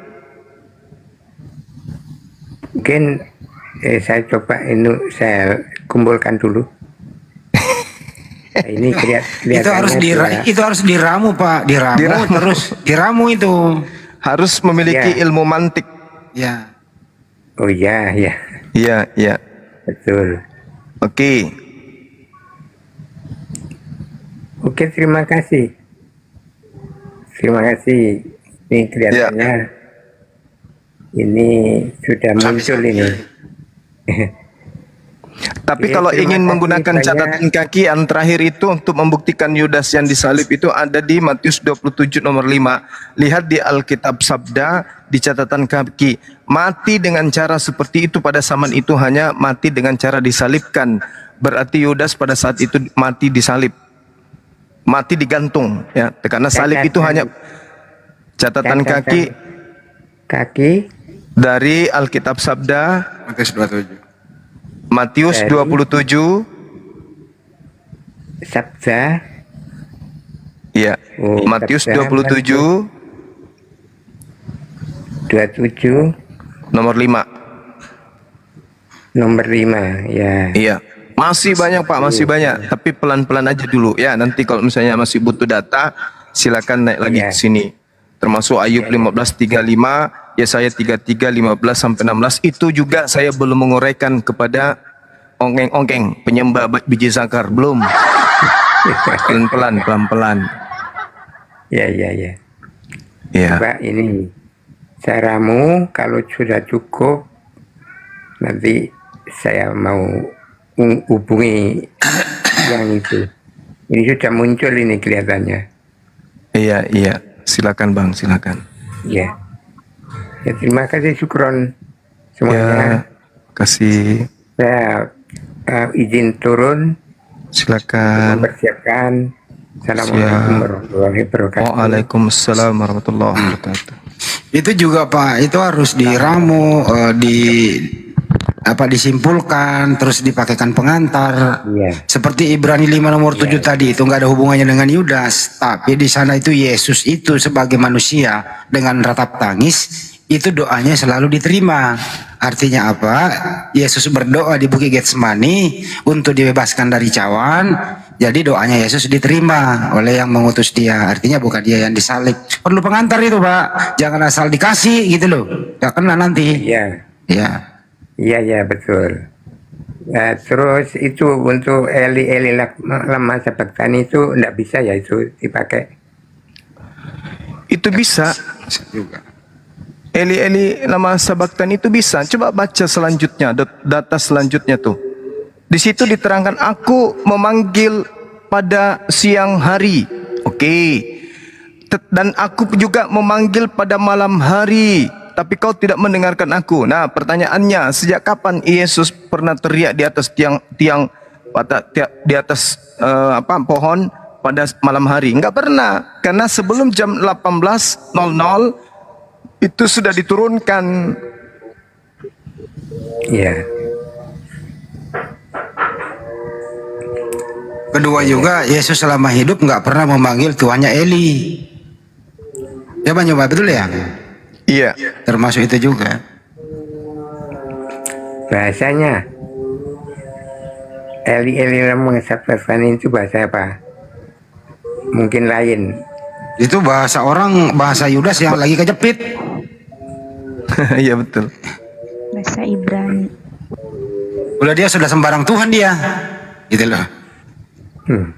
Mungkin eh, saya coba ini saya kumpulkan dulu. Nah, ini kelihat, itu harus dira, itu harus diramu Pak, diramu, diramu. terus diramu itu harus memiliki ya. Ilmu mantik. Ya. Oh ya, ya. Iya, iya. Betul. Oke. Oke, terima kasih. Terima kasih. Ini kelihatannya ya. Ini sudah muncul ini. Tapi kalau ingin menggunakan catatan kaki yang terakhir itu untuk membuktikan Yudas yang disalib itu ada di Matius dua puluh tujuh nomor lima. Lihat di Alkitab Sabda di catatan kaki. Mati dengan cara seperti itu pada zaman itu hanya mati dengan cara disalibkan. Berarti Yudas pada saat itu mati disalib. Mati digantung ya. Karena salib itu hanya catatan kaki kaki dari Alkitab Sabda Matius dua puluh tujuh. Matius Dari- dua puluh tujuh. Sabda. Iya. Oh, Matius Sabda, dua puluh tujuh dua puluh tujuh nomor lima. nomor lima, ya. Iya. Masih banyak Pak, masih banyak. Tapi pelan-pelan aja dulu ya. Nanti kalau misalnya masih butuh data, silakan naik lagi Iya. ke sini. Termasuk Ayub lima belas tiga puluh lima, Yesaya tiga puluh tiga lima belas sampai enam belas. Itu juga saya belum menguraikan kepada ongkeng-ongkeng penyembah biji zakar, belum. Pelan-pelan, pelan-pelan. Ya, ya, ya. Iya. Pak, ini caramu kalau sudah cukup, nanti saya mau hung- hubungi yang itu. Ini sudah muncul ini kelihatannya. Iya, iya. Silakan Bang, silakan. Ya. Ya, terima kasih Syukron Ya, semuanya. kasih. Saya uh, izin turun Silakan. mempersiapkan. Assalamualaikum Siap. warahmatullahi wabarakatuh. Waalaikumsalam warahmatullahi wabarakatuh. Itu juga Pak, itu harus diramu, eh, di apa disimpulkan, terus dipakaikan pengantar. Iya. Seperti Ibrani lima nomor tujuh tadi itu nggak ada hubungannya dengan Yudas, tapi di sana itu Yesus itu sebagai manusia dengan ratap tangis itu doanya selalu diterima. Artinya apa? Yesus berdoa di Bukit Getsemani untuk dibebaskan dari cawan. Jadi doanya Yesus diterima oleh yang mengutus dia. Artinya bukan dia yang disalib. Perlu pengantar itu Pak. Jangan asal dikasih gitu loh. Gak kena nanti. Iya. Ya. Iya, iya, betul. Nah, terus itu untuk Eli Eli lak- lama sabaktan itu enggak bisa ya itu dipakai. Itu bisa. Juga. Eli Eli nama sabaktan itu bisa. Coba baca selanjutnya, dat- data selanjutnya tuh. Di situ diterangkan aku memanggil pada siang hari. Oke. Tet- Dan aku juga memanggil pada malam hari. Tapi kau tidak mendengarkan aku. Nah, pertanyaannya, sejak kapan Yesus pernah teriak di atas tiang tiang pada tia- di atas eh, apa pohon pada malam hari? Enggak pernah. Karena sebelum jam delapan belas nol nol itu sudah diturunkan. Iya. Kedua juga Yesus selama hidup nggak pernah memanggil tuannya Eli. Ya Bang Nyoba, betul ya? Iya. Termasuk itu juga. Bahasanya Eli Eli lama sabaktan itu bahasa apa? Mungkin lain. Itu bahasa orang, bahasa Yudas yang lagi kejepit. Iya betul. Bahasa Ibrani. Udah dia sudah sembarang Tuhan dia. Gitu loh. Hmm.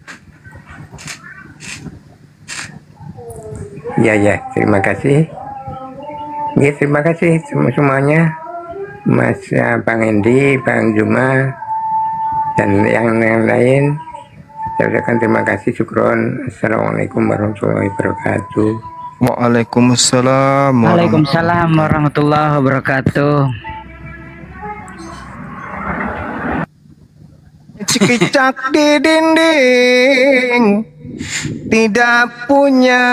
Ya, ya, terima kasih. Ya, terima kasih semua semuanya, Mas uh, Bang Endi, Bang Juma, dan yang yang lain. Saya ucapkan terima kasih, syukron. Assalamualaikum warahmatullahi wabarakatuh. Waalaikumsalam. Waalaikumsalam warahmatullahi wabarakatuh. Cikicak di dinding tidak punya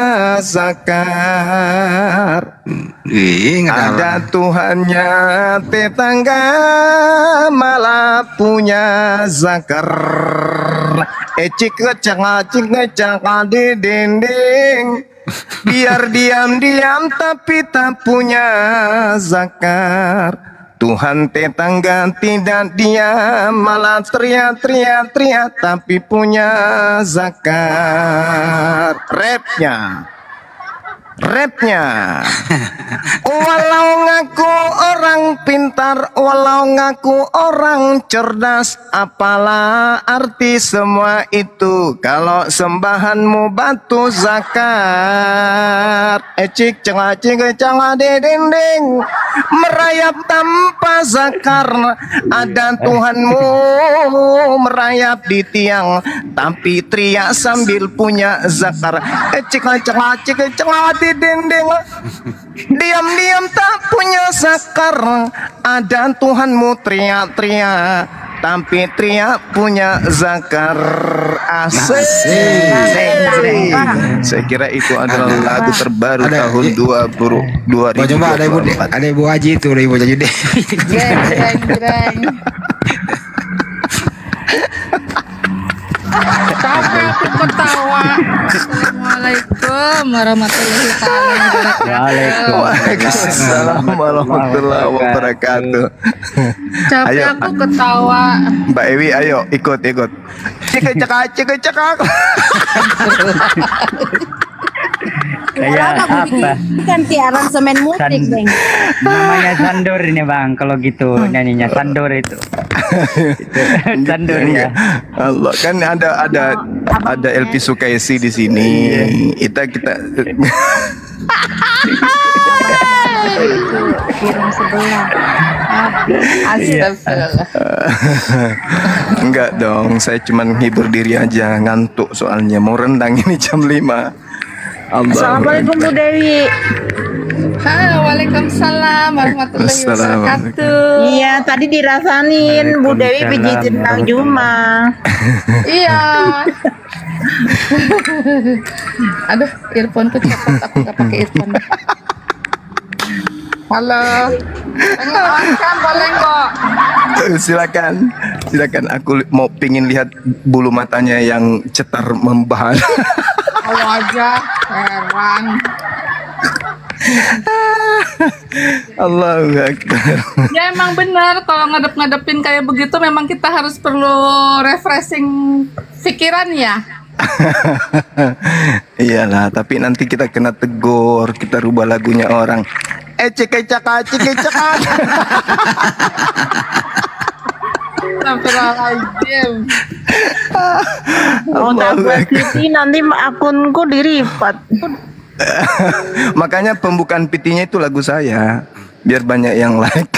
zakar. Ih, Ada Tuhannya tetangga malah punya zakar. Ecik ngecak ngacik ngecak di dinding. Biar diam-diam tapi tak punya zakar. Tuhan tetangga tidak diam malah teriak-teriak teriak tapi punya zakat. Rapnya, rapnya. Walau ngaku orang pintar, walau ngaku orang cerdas, apalah arti semua itu kalau sembahanmu batu zakat. Ecik cengacik cengah di dinding merayap tanpa zakar. Ada Tuhanmu merayap di tiang tapi teriak sambil punya zakar. Ecik cengacik cengah di dinding diam-diam tak punya zakar. Ada Tuhanmu teriak-teriak Tapi Tria punya Zakar asik. Saya kira itu adalah lagu terbaru Ada. tahun dua puluh dua Oh, ribu coba ada ibu, dua puluh empat. ada ibu Haji itu, ada ibu Haji deh. Jreng, jreng, jreng. Sampai aku ketawa. Assalamualaikum warahmatullahi wabarakatuh. Waalaikumsalam warahmatullahi wabarakatuh. Sampai Ayo. aku ketawa. Mbak Ewi, ayo ikut ikut. Cekak cekak cekak cekak. Kayak apa? Kan siaran semen musik, San- Bang. Namanya Sandor ini bang, kalau gitu nyanyinya Sandor itu. Itu, Sandor ya. Allah, kan ada ada ada Elvi Sukaisi di sini. Kita kita Kirim sebelah. Astagfirullah. enggak dong, saya cuman hibur diri aja, ngantuk soalnya mau rendang ini jam lima. Allah. Assalamualaikum Bu Dewi. Halo, waalaikumsalam warahmatullahi Assalamualaikum. wabarakatuh. Iya, tadi dirasain Bu Dewi pijitin Bang Juma. Iya. Aduh, earphone ku copot, aku nggak pakai earphone. Halo. Kan boleh kok. Silakan, silakan. Aku li- mau pingin lihat bulu matanya yang cetar membahas. Kalau aja heran. Allahu Akbar. Ya emang benar kalau ngadep-ngadepin kayak begitu memang kita harus perlu refreshing pikiran ya. Iyalah, tapi nanti kita kena tegur, kita rubah lagunya orang. Eh cek cek cek cek. Astagfirullahaladzim. Oh, dapat Siti nanti akunku diripat. Makanya pembukaan P T-nya itu lagu saya, biar banyak yang like.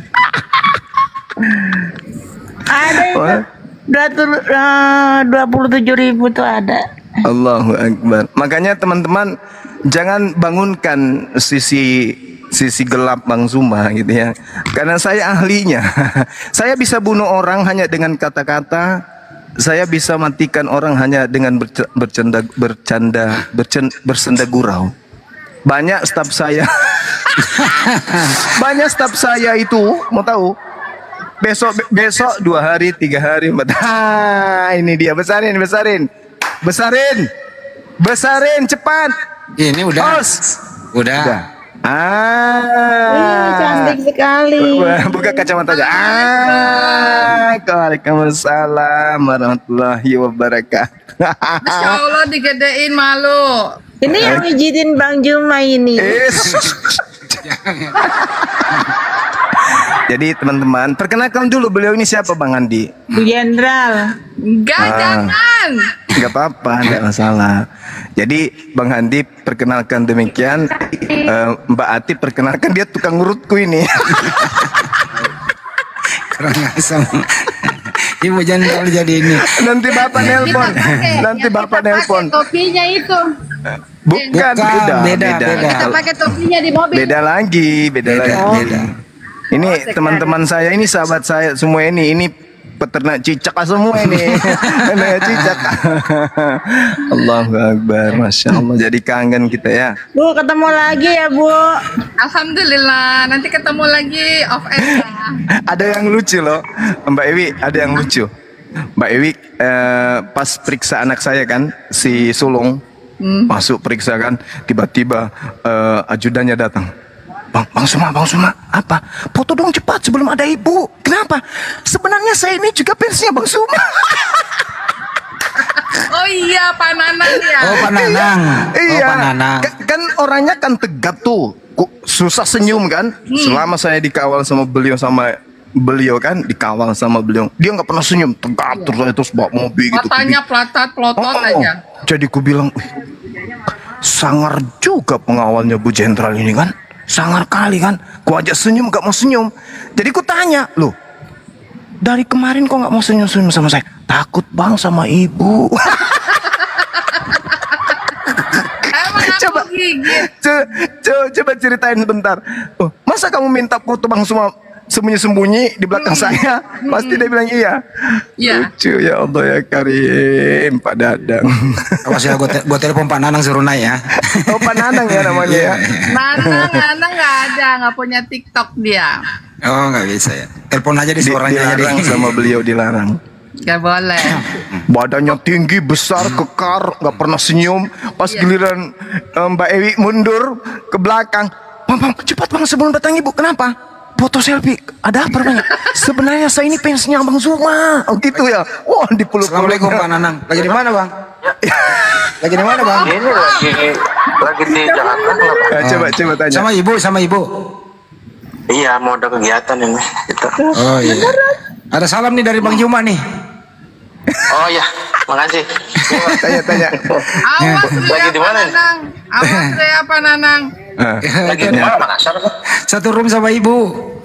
Ada itu. Wah. Dua puluh tujuh ribu tuh ada. Allahu Akbar. Makanya teman-teman jangan bangunkan sisi sisi gelap Bang Zuma gitu ya. Karena saya ahlinya. Saya bisa bunuh orang hanya dengan kata-kata. Saya bisa matikan orang hanya dengan berce- bercanda bercanda bercen- bersenda gurau. Banyak staf saya. Banyak staf saya itu mau tahu. Besok besok dua hari tiga hari empat. Ha, ini dia besarin besarin besarin besarin cepat. Ini udah. Os. Udah. Udah. Ah. Ih, cantik sekali. Wah, buka kacamatanya. Ah. Waalaikumsalam warahmatullahi wabarakatuh. Masya Allah digedein malu. Ini yang izinin Bang Juma ini. Jadi teman-teman, perkenalkan dulu beliau ini siapa Bang Andi? Bu Jenderal. Enggak, Ah. jangan. Enggak apa-apa, enggak masalah. Jadi Bang Andi perkenalkan demikian. Eh, Mbak Ati perkenalkan dia tukang urutku ini. Kurang asam. Ibu jangan kalau jadi ini. Nanti Bapak nelpon. Nanti Bapak nelpon. Topinya itu. Bukan, Bukan, beda, beda, beda. Kita pakai topinya di mobil. Beda lagi, beda, Beda, lagi. beda. Ini teman-teman saya, ini sahabat saya semua ini, ini peternak cicak semua ini. Peternak cicak. Allahu Akbar, Masya Allah. Jadi kangen kita ya. Bu, ketemu lagi ya, Bu. Alhamdulillah, nanti ketemu lagi off air. Ada yang lucu loh, Mbak Ewi, ada yang lucu. Mbak Ewi eh, pas periksa anak saya kan, si Sulung, Hmm. masuk periksa kan, tiba-tiba eh, ajudannya datang. Bang, Bang Suma, Bang Suma, apa? Foto dong cepat sebelum ada ibu. Kenapa? Sebenarnya saya ini juga fansnya Bang Suma. Oh iya, Pak Nanang ya. Oh, Pak Nanang. Iya, Oh, Pak Nanang. Ka- kan orangnya kan tegap tuh, Ku- susah senyum kan. Selama saya dikawal sama beliau sama beliau kan, dikawal sama beliau, dia nggak pernah senyum, tegap terus terus bawa mobil gitu. Matanya pelatat pelotot Oh, aja. Jadi ku bilang, "Wih, sangar juga pengawalnya Bu Jenderal ini kan, sangar kali kan. Ku ajak senyum gak mau senyum. Jadi ku tanya, loh, dari kemarin kok gak mau senyum-senyum sama saya? Takut bang sama ibu. Emang aku Coba. gigit. Co- co- coba ceritain sebentar. Oh, masa kamu minta foto Bang Suma sembunyi-sembunyi di belakang saya, pasti dia bilang iya. Iya. Lucu ya Allah ya Karim, Pak Dadang. Awas ya, gue te gue telepon Pak Nanang suruh naik ya. Oh, Pak Nanang ya namanya ya. Nanang, Nanang nggak ada, nggak punya TikTok dia. Oh, nggak bisa ya. Telepon aja di Di, suaranya aja dilarang deh. sama beliau, dilarang. Gak boleh. Badannya tinggi, besar, kekar, nggak pernah senyum. Pas Iya. giliran eh, Mbak Ewi mundur ke belakang, bang, bang, cepat bang sebelum datang ibu. Kenapa? Foto selfie. Ada apa namanya? Sebenarnya saya ini fansnya Bang Zuma. Oh gitu ya. Wah, dipeluk. Assalamualaikum Pak Nanang. Lagi di mana Bang? Lagi di mana Bang? Ini lagi lagi di Jakarta. Ya, coba coba tanya. Sama ibu, sama ibu. Iya, mau ada kegiatan ini. Gitu. Oh iya. Ada salam nih dari Bang Juma nih. Oh iya, makasih. Tanya-tanya. Awas Lagi di mana nih? Nanang. Awas deh apa Nanang. Lagi di mana Makassar? Satu room sama ibu.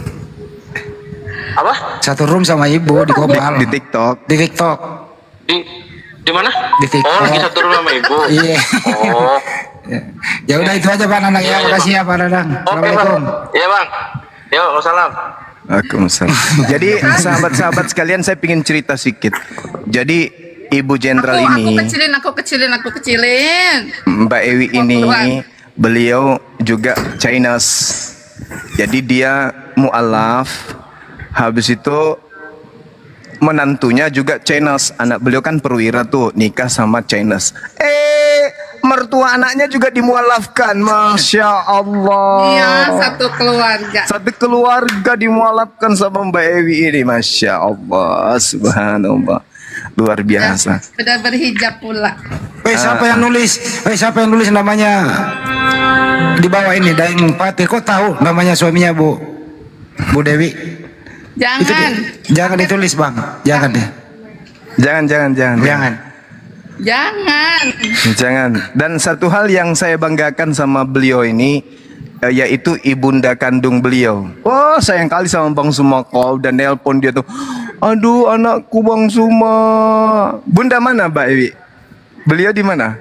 Apa? Satu room sama ibu di Kopal. Di TikTok. Di TikTok. Di di mana? Di TikTok. Oh, lagi satu rumah sama ibu. Iya. Oh. Ya udah itu aja Pak Nanang ya. Makasih ya Pak Nanang. Oke, Assalamualaikum. Bang. Iya, Bang. Yo, wassalam. Waalaikumsalam. Jadi sahabat-sahabat sekalian, saya ingin cerita sedikit. Jadi Ibu Jenderal Aku, aku ini, kecilin, aku kecilin, aku kecilin. Mbak Ewi ini, beliau juga Chinese. Jadi dia mualaf. Habis itu menantunya juga Chinese. Anak beliau kan perwira tuh, nikah sama Chinese. Eh, mertua anaknya juga dimualafkan. Masya Allah. Iya, satu keluarga. Satu keluarga dimualafkan sama Mbak Ewi ini. Masya Allah, subhanallah. Luar biasa. Sudah berhijab pula. Weh, siapa yang nulis? Weh, siapa yang nulis namanya? Di bawah ini, Daeng Fatir. Kok tahu namanya suaminya Bu? Bu Dewi? Jangan. Itu di- jangan ditulis Bang. Jangan deh. Jangan, jangan, jangan. Jangan. Jangan. Jangan. Dan satu hal yang saya banggakan sama beliau ini, eh, yaitu ibunda kandung beliau. Wah, sayang kali sama Bang Suma kau dan nelpon dia tuh. Aduh, anakku Bang Suma. Bunda mana, Mbak Ewi? Beliau di mana?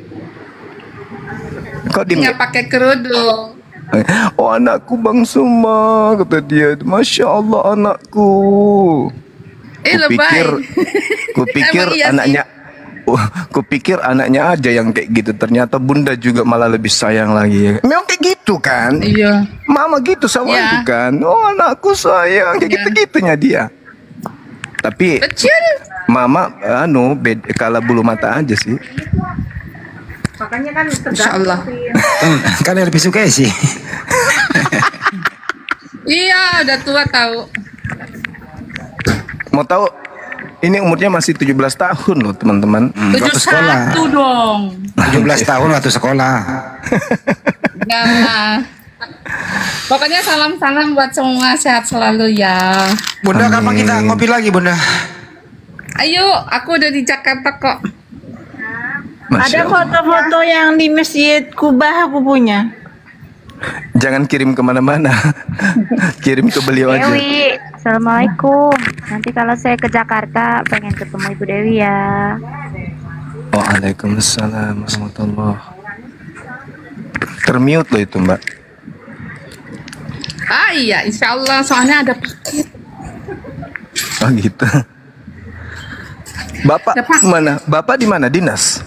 Kok di Nggak pakai kerudung. Oh, anakku Bang Suma, kata dia. Masya Allah anakku. Eh, Kupikir, lebay. kupikir Emang iya sih. anaknya, oh, kupikir anaknya aja yang kayak gitu. Ternyata bunda juga malah lebih sayang lagi. Memang kayak gitu kan? Iya. Mama gitu sama Iya. ibu kan. Oh, anakku sayang, kayak Iya. gitu-gitunya dia. Tapi Kecil. mama, anu, bed, kala bulu mata aja sih. Makanya kan Insya Allah. Kan lebih suka sih. Iya, udah tua tahu. Mau tahu? Ini umurnya masih tujuh belas tahun loh teman-teman. Hmm, Tujuh waktu sekolah. satu dong. tujuh belas tahun waktu sekolah. Nah, pokoknya salam-salam buat semua, sehat selalu ya. Bunda, kapan kita ngopi lagi Bunda? Ayo, aku udah di Jakarta kok. ada foto-foto yang di Masjid Kubah aku punya. Jangan kirim kemana-mana. Kirim ke beliau aja. Dewi, assalamualaikum. Nanti kalau saya ke Jakarta pengen ketemu Ibu Dewi ya. Waalaikumsalam warahmatullahi. Termute loh itu Mbak. Ah iya, insya Allah soalnya ada paket. Oh gitu. Bapak mana? Bapak di mana? Dinas?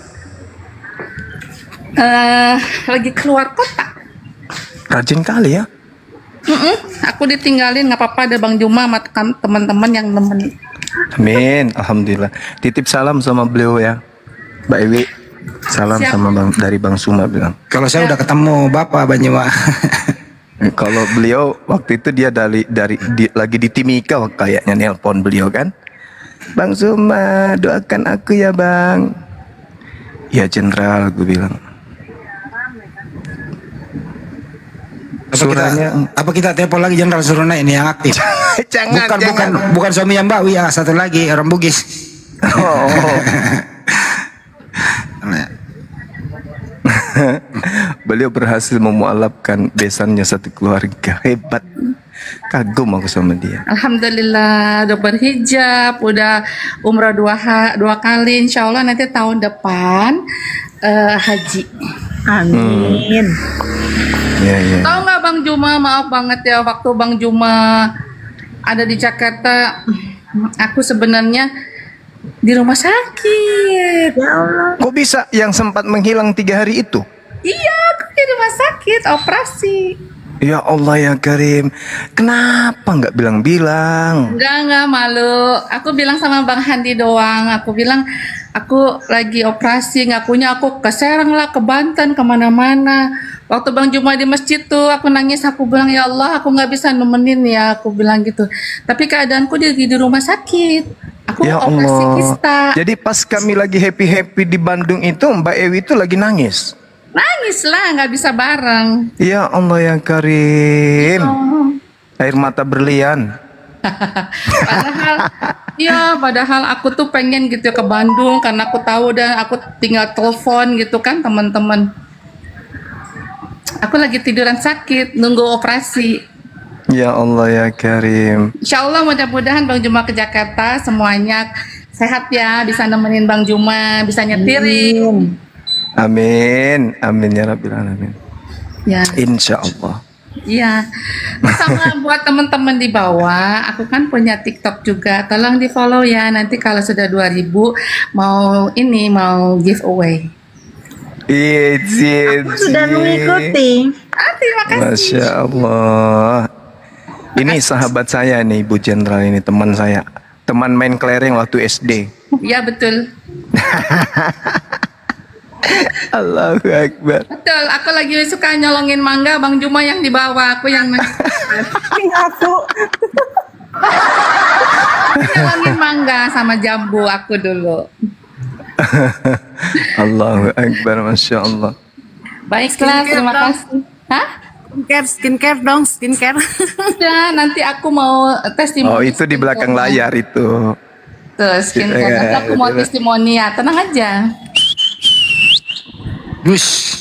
Eh, lagi keluar kota. Rajin kali ya. Mm-mm, aku ditinggalin nggak apa-apa, ada Bang Juma sama tekan- teman-teman yang nemenin. Amin. Alhamdulillah. Titip salam sama beliau ya, Mbak Ewi. Salam Siap. sama bang dari Bang Suma bilang. Kalau saya udah ketemu Bapak Banyuwa. Kalau beliau waktu itu dia dari dari di, lagi di Timika kayaknya nelpon beliau kan. Bang Suma, doakan aku ya Bang. Ya Jenderal, gue bilang. Apa kita, apa kita telepon lagi Jenderal suruh naik ini yang aktif? Jangan, bukan, jangan. bukan, bukan suami yang Mbak Wi, ya, satu lagi orang Bugis. Oh. Beliau berhasil memualafkan besannya satu keluarga. Hebat. Kagum aku sama dia. Alhamdulillah udah berhijab, udah umrah dua, ha- dua kali. Insya Allah nanti tahun depan eh, haji. Amin. Ya, ya. Tahu nggak Bang Juma, maaf banget ya, waktu Bang Juma ada di Jakarta. Aku sebenarnya di rumah sakit. Ya Allah. Kok bisa yang sempat menghilang tiga hari itu? Iya, aku di rumah sakit, operasi. Ya Allah ya Karim, kenapa nggak bilang-bilang? Enggak, enggak malu. Aku bilang sama Bang Handi doang. Aku bilang, aku lagi operasi, ngakunya aku ke Serang lah, ke Banten, kemana-mana. Waktu Bang Juma di masjid tuh, aku nangis. Aku bilang, ya Allah, aku nggak bisa nemenin ya. Aku bilang gitu. Tapi keadaanku di, di rumah sakit. Aku Ya operasi Allah. kista. Jadi pas kami lagi happy-happy di Bandung itu, Mbak Ewi itu lagi nangis. Nangis lah, nggak bisa bareng. Ya Allah ya Karim, Oh. air mata berlian. Padahal, ya padahal aku tuh pengen gitu ya ke Bandung karena aku tahu dan aku tinggal telepon gitu kan teman-teman. Aku lagi tiduran sakit, nunggu operasi. Ya Allah ya Karim. Insya Allah mudah-mudahan Bang Juma ke Jakarta semuanya sehat ya, bisa nemenin Bang Juma, bisa nyetirin. Amin, amin ya Rabbil Alamin. Ya. Insya Allah. Iya. Sama buat teman-teman di bawah, aku kan punya TikTok juga. Tolong di follow ya. Nanti kalau sudah dua ribu mau ini mau giveaway. Izin. Aku sudah mengikuti. Ah, terima kasih. Masya Allah. Ini sahabat saya nih, Bu Jenderal ini teman saya. Teman main kelereng waktu S D. Iya betul. Allahu Akbar. Betul, aku lagi suka nyolongin mangga, Bang Juma yang di bawah, aku yang aku. nyolongin mangga sama jambu aku dulu. Allahu Akbar, Masya Allah. Baiklah, terima dong. kasih. Hah? Skincare, skincare dong, skincare. Udah, nanti aku mau testimoni. Oh itu di belakang layar itu. Tuh, skincare. Nanti aku mau testimoni ya, tenang aja. Dus.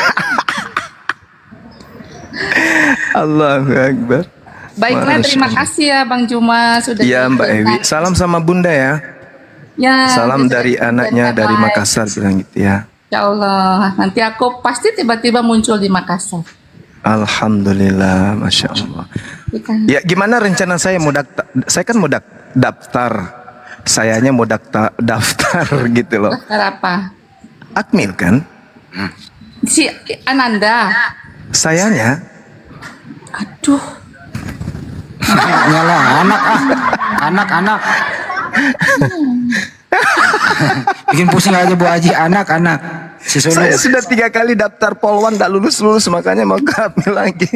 Allahu Akbar. Baiklah, Masya terima Allah. kasih ya Bang Juma sudah. Iya Mbak Ewi. Salam sama Bunda ya. Ya. Salam bisa- dari anaknya bisa dari baik. Makassar bilang gitu ya. Ya Allah, nanti aku pasti tiba-tiba muncul di Makassar. Alhamdulillah, Masya Allah. Bukan. Ya gimana rencana saya mau daftar? Saya kan mau dak- daftar. Sayanya mau daftar, daftar gitu loh. Daftar apa? Akmil kan? Si Ananda. Sayanya. Aduh. Anaknya lah, anak ah, anak anak. Bikin pusing aja Bu Haji, anak anak. Si Sulu. Saya sudah tiga kali daftar polwan tak lulus lulus makanya mau ke Akmil lagi.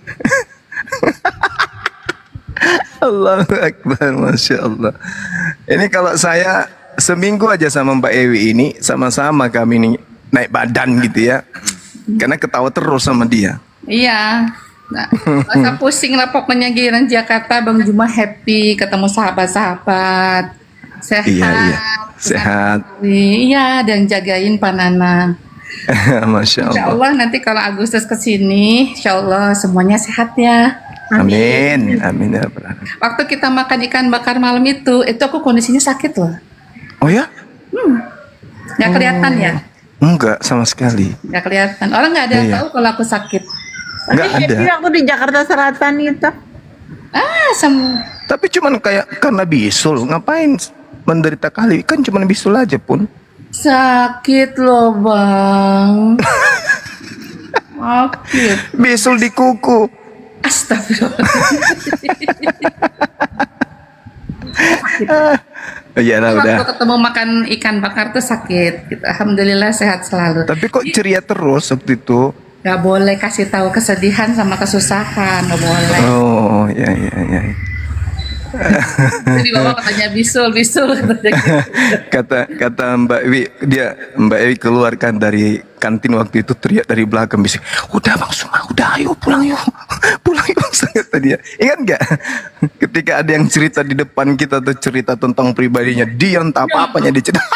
Allahu Akbar, Masya Allah. Ini kalau saya seminggu aja sama Mbak Ewi ini sama-sama kami nih naik badan gitu ya. Karena ketawa terus sama dia. Iya. Nah, nggak usah pusing lah pokoknya giliran Jakarta Bang Juma happy ketemu sahabat-sahabat sehat. Iya, iya. Sehat. Iya, dan jagain Panana. Masya Insya Allah. Allah nanti kalau Agustus kesini, Insya Allah semuanya sehat ya. Amin. Amin ya Rabbal Alamin. Waktu kita makan ikan bakar malam itu, itu aku kondisinya sakit loh. Oh ya? Hmm. Nggak kelihatan ya? Enggak sama sekali. Nggak kelihatan. Orang nggak ada yang Iya. tahu kalau aku sakit. Enggak ada. Jadi aku di Jakarta Selatan itu. Ah, sem Tapi cuman kayak karena bisul, ngapain menderita kali? Kan cuman bisul aja pun. sakit loh bang. Sakit. Bisul di kuku. Astagfirullah. Iya lah udah. Waktu ketemu makan ikan bakar tuh sakit. Gitu. Alhamdulillah sehat selalu. Tapi kok ceria terus waktu itu? Gak boleh kasih tahu kesedihan sama kesusahan, gak boleh. Oh, ya ya ya. Jadi bawa katanya bisul, bisul. kata kata Mbak Ewi, dia Mbak Ewi keluarkan dari kantin waktu itu teriak dari belakang bisik, udah Bang Suma, udah ayo pulang yuk, pulang yuk, kata dia. Ingat nggak? Ketika ada yang cerita di depan kita tuh cerita tentang pribadinya, dia entah apa-apanya dicerita.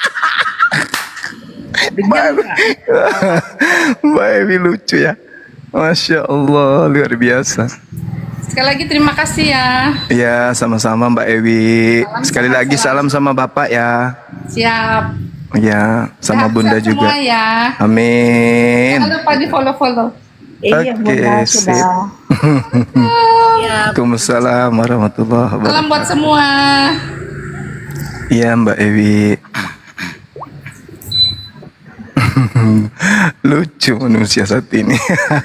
Mbak Ewi lucu ya, Masya Allah, luar biasa. Sekali lagi terima kasih ya. Ya sama-sama Mbak Ewi. Sekali lagi salam sama Bapak ya. Siap. Ya sama Sehat-sehat Bunda juga. semua ya. Amin. Jangan lupa di follow-follow. Iya, Bunda, Oke, sip. sudah. Waalaikumsalam warahmatullahi Salam wabarakatuh. buat semua. Iya Mbak Ewi. Lucu manusia saat ini.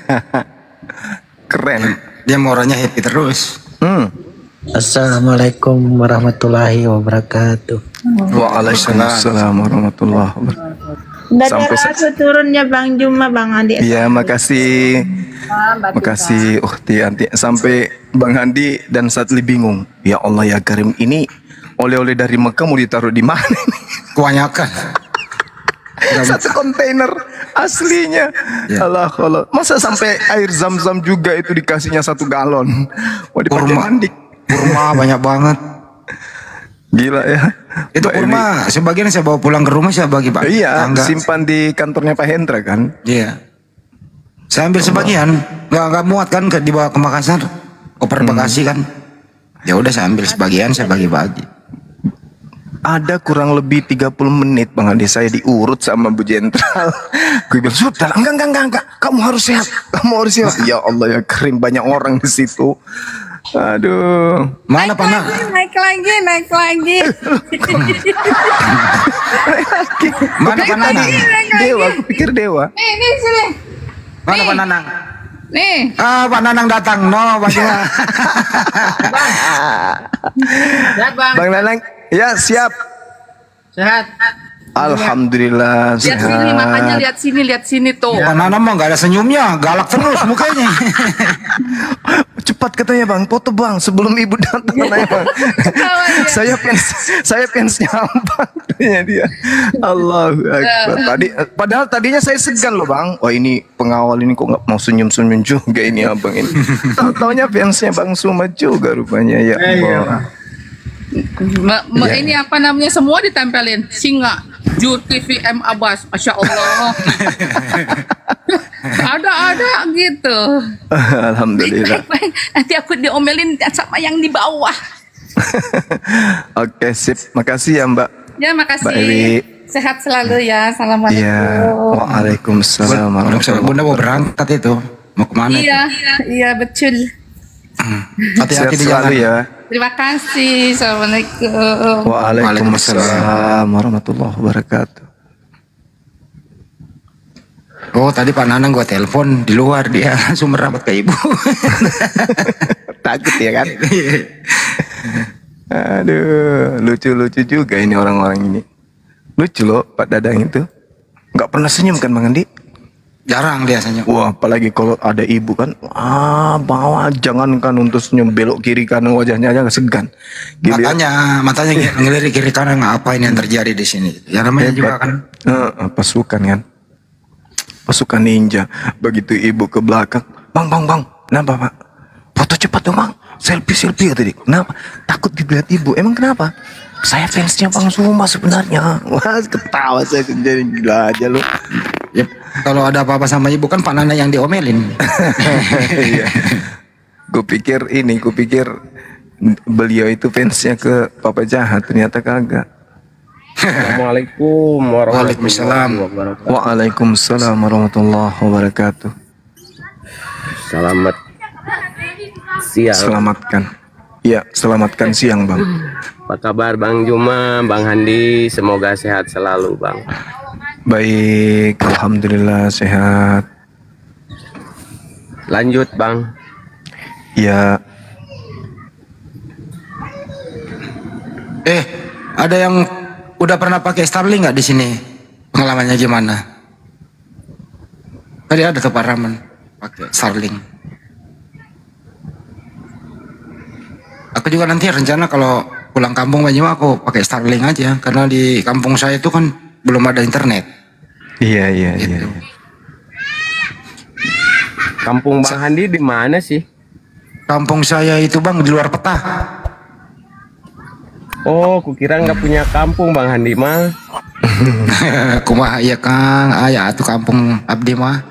Keren. Dia mau orangnya happy terus. Hmm. Assalamualaikum warahmatullahi wabarakatuh. Waalaikumsalam warahmatullahi wabarakatuh. Udah Sampai ada rasu turunnya Bang Juma, Bang Andi. Iya, makasih. Makasih Ukti Anti. Sampai Bang Andi dan Satli bingung. Ya Allah ya Karim, ini oleh-oleh dari Mekah mau ditaruh di mana ini? Kebanyakan. Satu kontainer aslinya. Ya. Allah Allah. Masa sampai air zam-zam juga itu dikasihnya satu galon. Mau dipakai Kurma. mandi. Kurma banyak banget. Gila ya. Itu Mbak kurma sebagian saya bawa pulang ke rumah, saya bagi Pak. Iya, Tangga. simpan di kantornya Pak Hendra kan? Iya. Saya ambil sebagian, nggak nggak muat kan ke dibawa ke Makassar, koper Bekasi kan. Ya udah saya ambil sebagian, saya bagi-bagi. Ada kurang lebih tiga puluh menit Bang Andi saya diurut sama Bu Jenderal. Gue bilang, "Sudah, enggak enggak enggak enggak. Kamu harus sehat. Kamu harus sehat." Ya Allah ya Karim, banyak orang di situ. Aduh. Mana Pak? Naik lagi, naik lagi. Mana Pak Nanang? Dewa, aku pikir Dewa. Nih, nih sini. Mana Pak Nanang? Nih. Ah, Pak Nanang datang. No, Pak Juma. Sehat, Bang. Bang Nanang, ya siap. Sehat. Alhamdulillah Lihat sini, makanya sehat. lihat sini, lihat sini tuh. Pak Nanang mah nggak ada senyumnya, galak terus mukanya. Cepat katanya Bang, foto Bang sebelum Ibu datang katanya Bang. saya fans, saya fansnya Bang katanya dia. Allahu Akbar. Tadi, padahal tadinya saya segan loh Bang. Wah ini pengawal ini kok nggak mau senyum-senyum juga ini abang ini. Tahu-taunya fansnya Bang Suma juga rupanya ya. Allah. Ma, ma, Ya, ini apa namanya semua ditempelin singa Jur T V M Abbas, masya Allah. ada ada gitu. Alhamdulillah. Baik, nanti aku diomelin sama yang di bawah. Oke sip, makasih ya Mbak. Ya makasih. Mbak Ewi. Sehat selalu ya. Assalamualaikum. Iya. Waalaikumsalam. Waalaikumsalam. Bunda mau berangkat itu, mau kemana? Iya, iya betul. Hati-hati di selalu jalan. ya. Terima kasih. Assalamualaikum. Waalaikumsalam warahmatullahi wabarakatuh. Oh tadi Pak Nanang gua telepon di luar, dia langsung merapat ke Ibu. Takut ya kan? Aduh, lucu-lucu juga ini orang-orang ini. Lucu loh Pak Dadang itu. Nggak pernah senyum kan Bang Andi? Jarang dia senyum. Wah, apalagi kalau ada ibu kan, ah bawa jangankan untuk senyum, belok kiri kanan wajahnya aja nggak segan. Gila. Matanya, matanya ngelirik kiri kanan, apa ini yang terjadi di sini? Ya namanya juga kan. Uh, pasukan kan, pasukan ninja. Begitu ibu ke belakang, bang bang bang, kenapa Pak? Foto cepat dong Bang, selfie selfie tadi. Kenapa? Takut dilihat ibu. Emang kenapa? Saya fansnya Bang Suma sebenarnya. Wah, ketawa saya jadi gila aja lu. Ya, kalau ada apa-apa sama ibu kan Pak Nana yang diomelin. Iya. Gue pikir ini, gue pikir beliau itu fansnya ke Papa Jahat, ternyata kagak. Assalamualaikum warahmatullahi Waalaikumsalam. wabarakatuh. Waalaikumsalam warahmatullahi wabarakatuh. Selamat siang. Selamatkan. Iya, selamatkan siang Bang. Apa kabar Bang Juma, Bang Handi? Semoga sehat selalu Bang. Baik, alhamdulillah sehat. Lanjut Bang. Ya. Eh, ada yang udah pernah pakai Starlink nggak di sini? Pengalamannya gimana? Tadi ada tuh Pak Rahman pakai Starlink. Aku juga nanti rencana kalau pulang kampung Banyuwangi aku pakai Starlink aja, karena di kampung saya itu kan belum ada internet. Iya iya gitu. Iya. Kampung Bang Handi di mana sih? Kampung saya itu Bang di luar peta. Oh, kukira nggak punya kampung Bang Handi mah. Kumaha iya Kang, ayah tuh kampung abdi mah.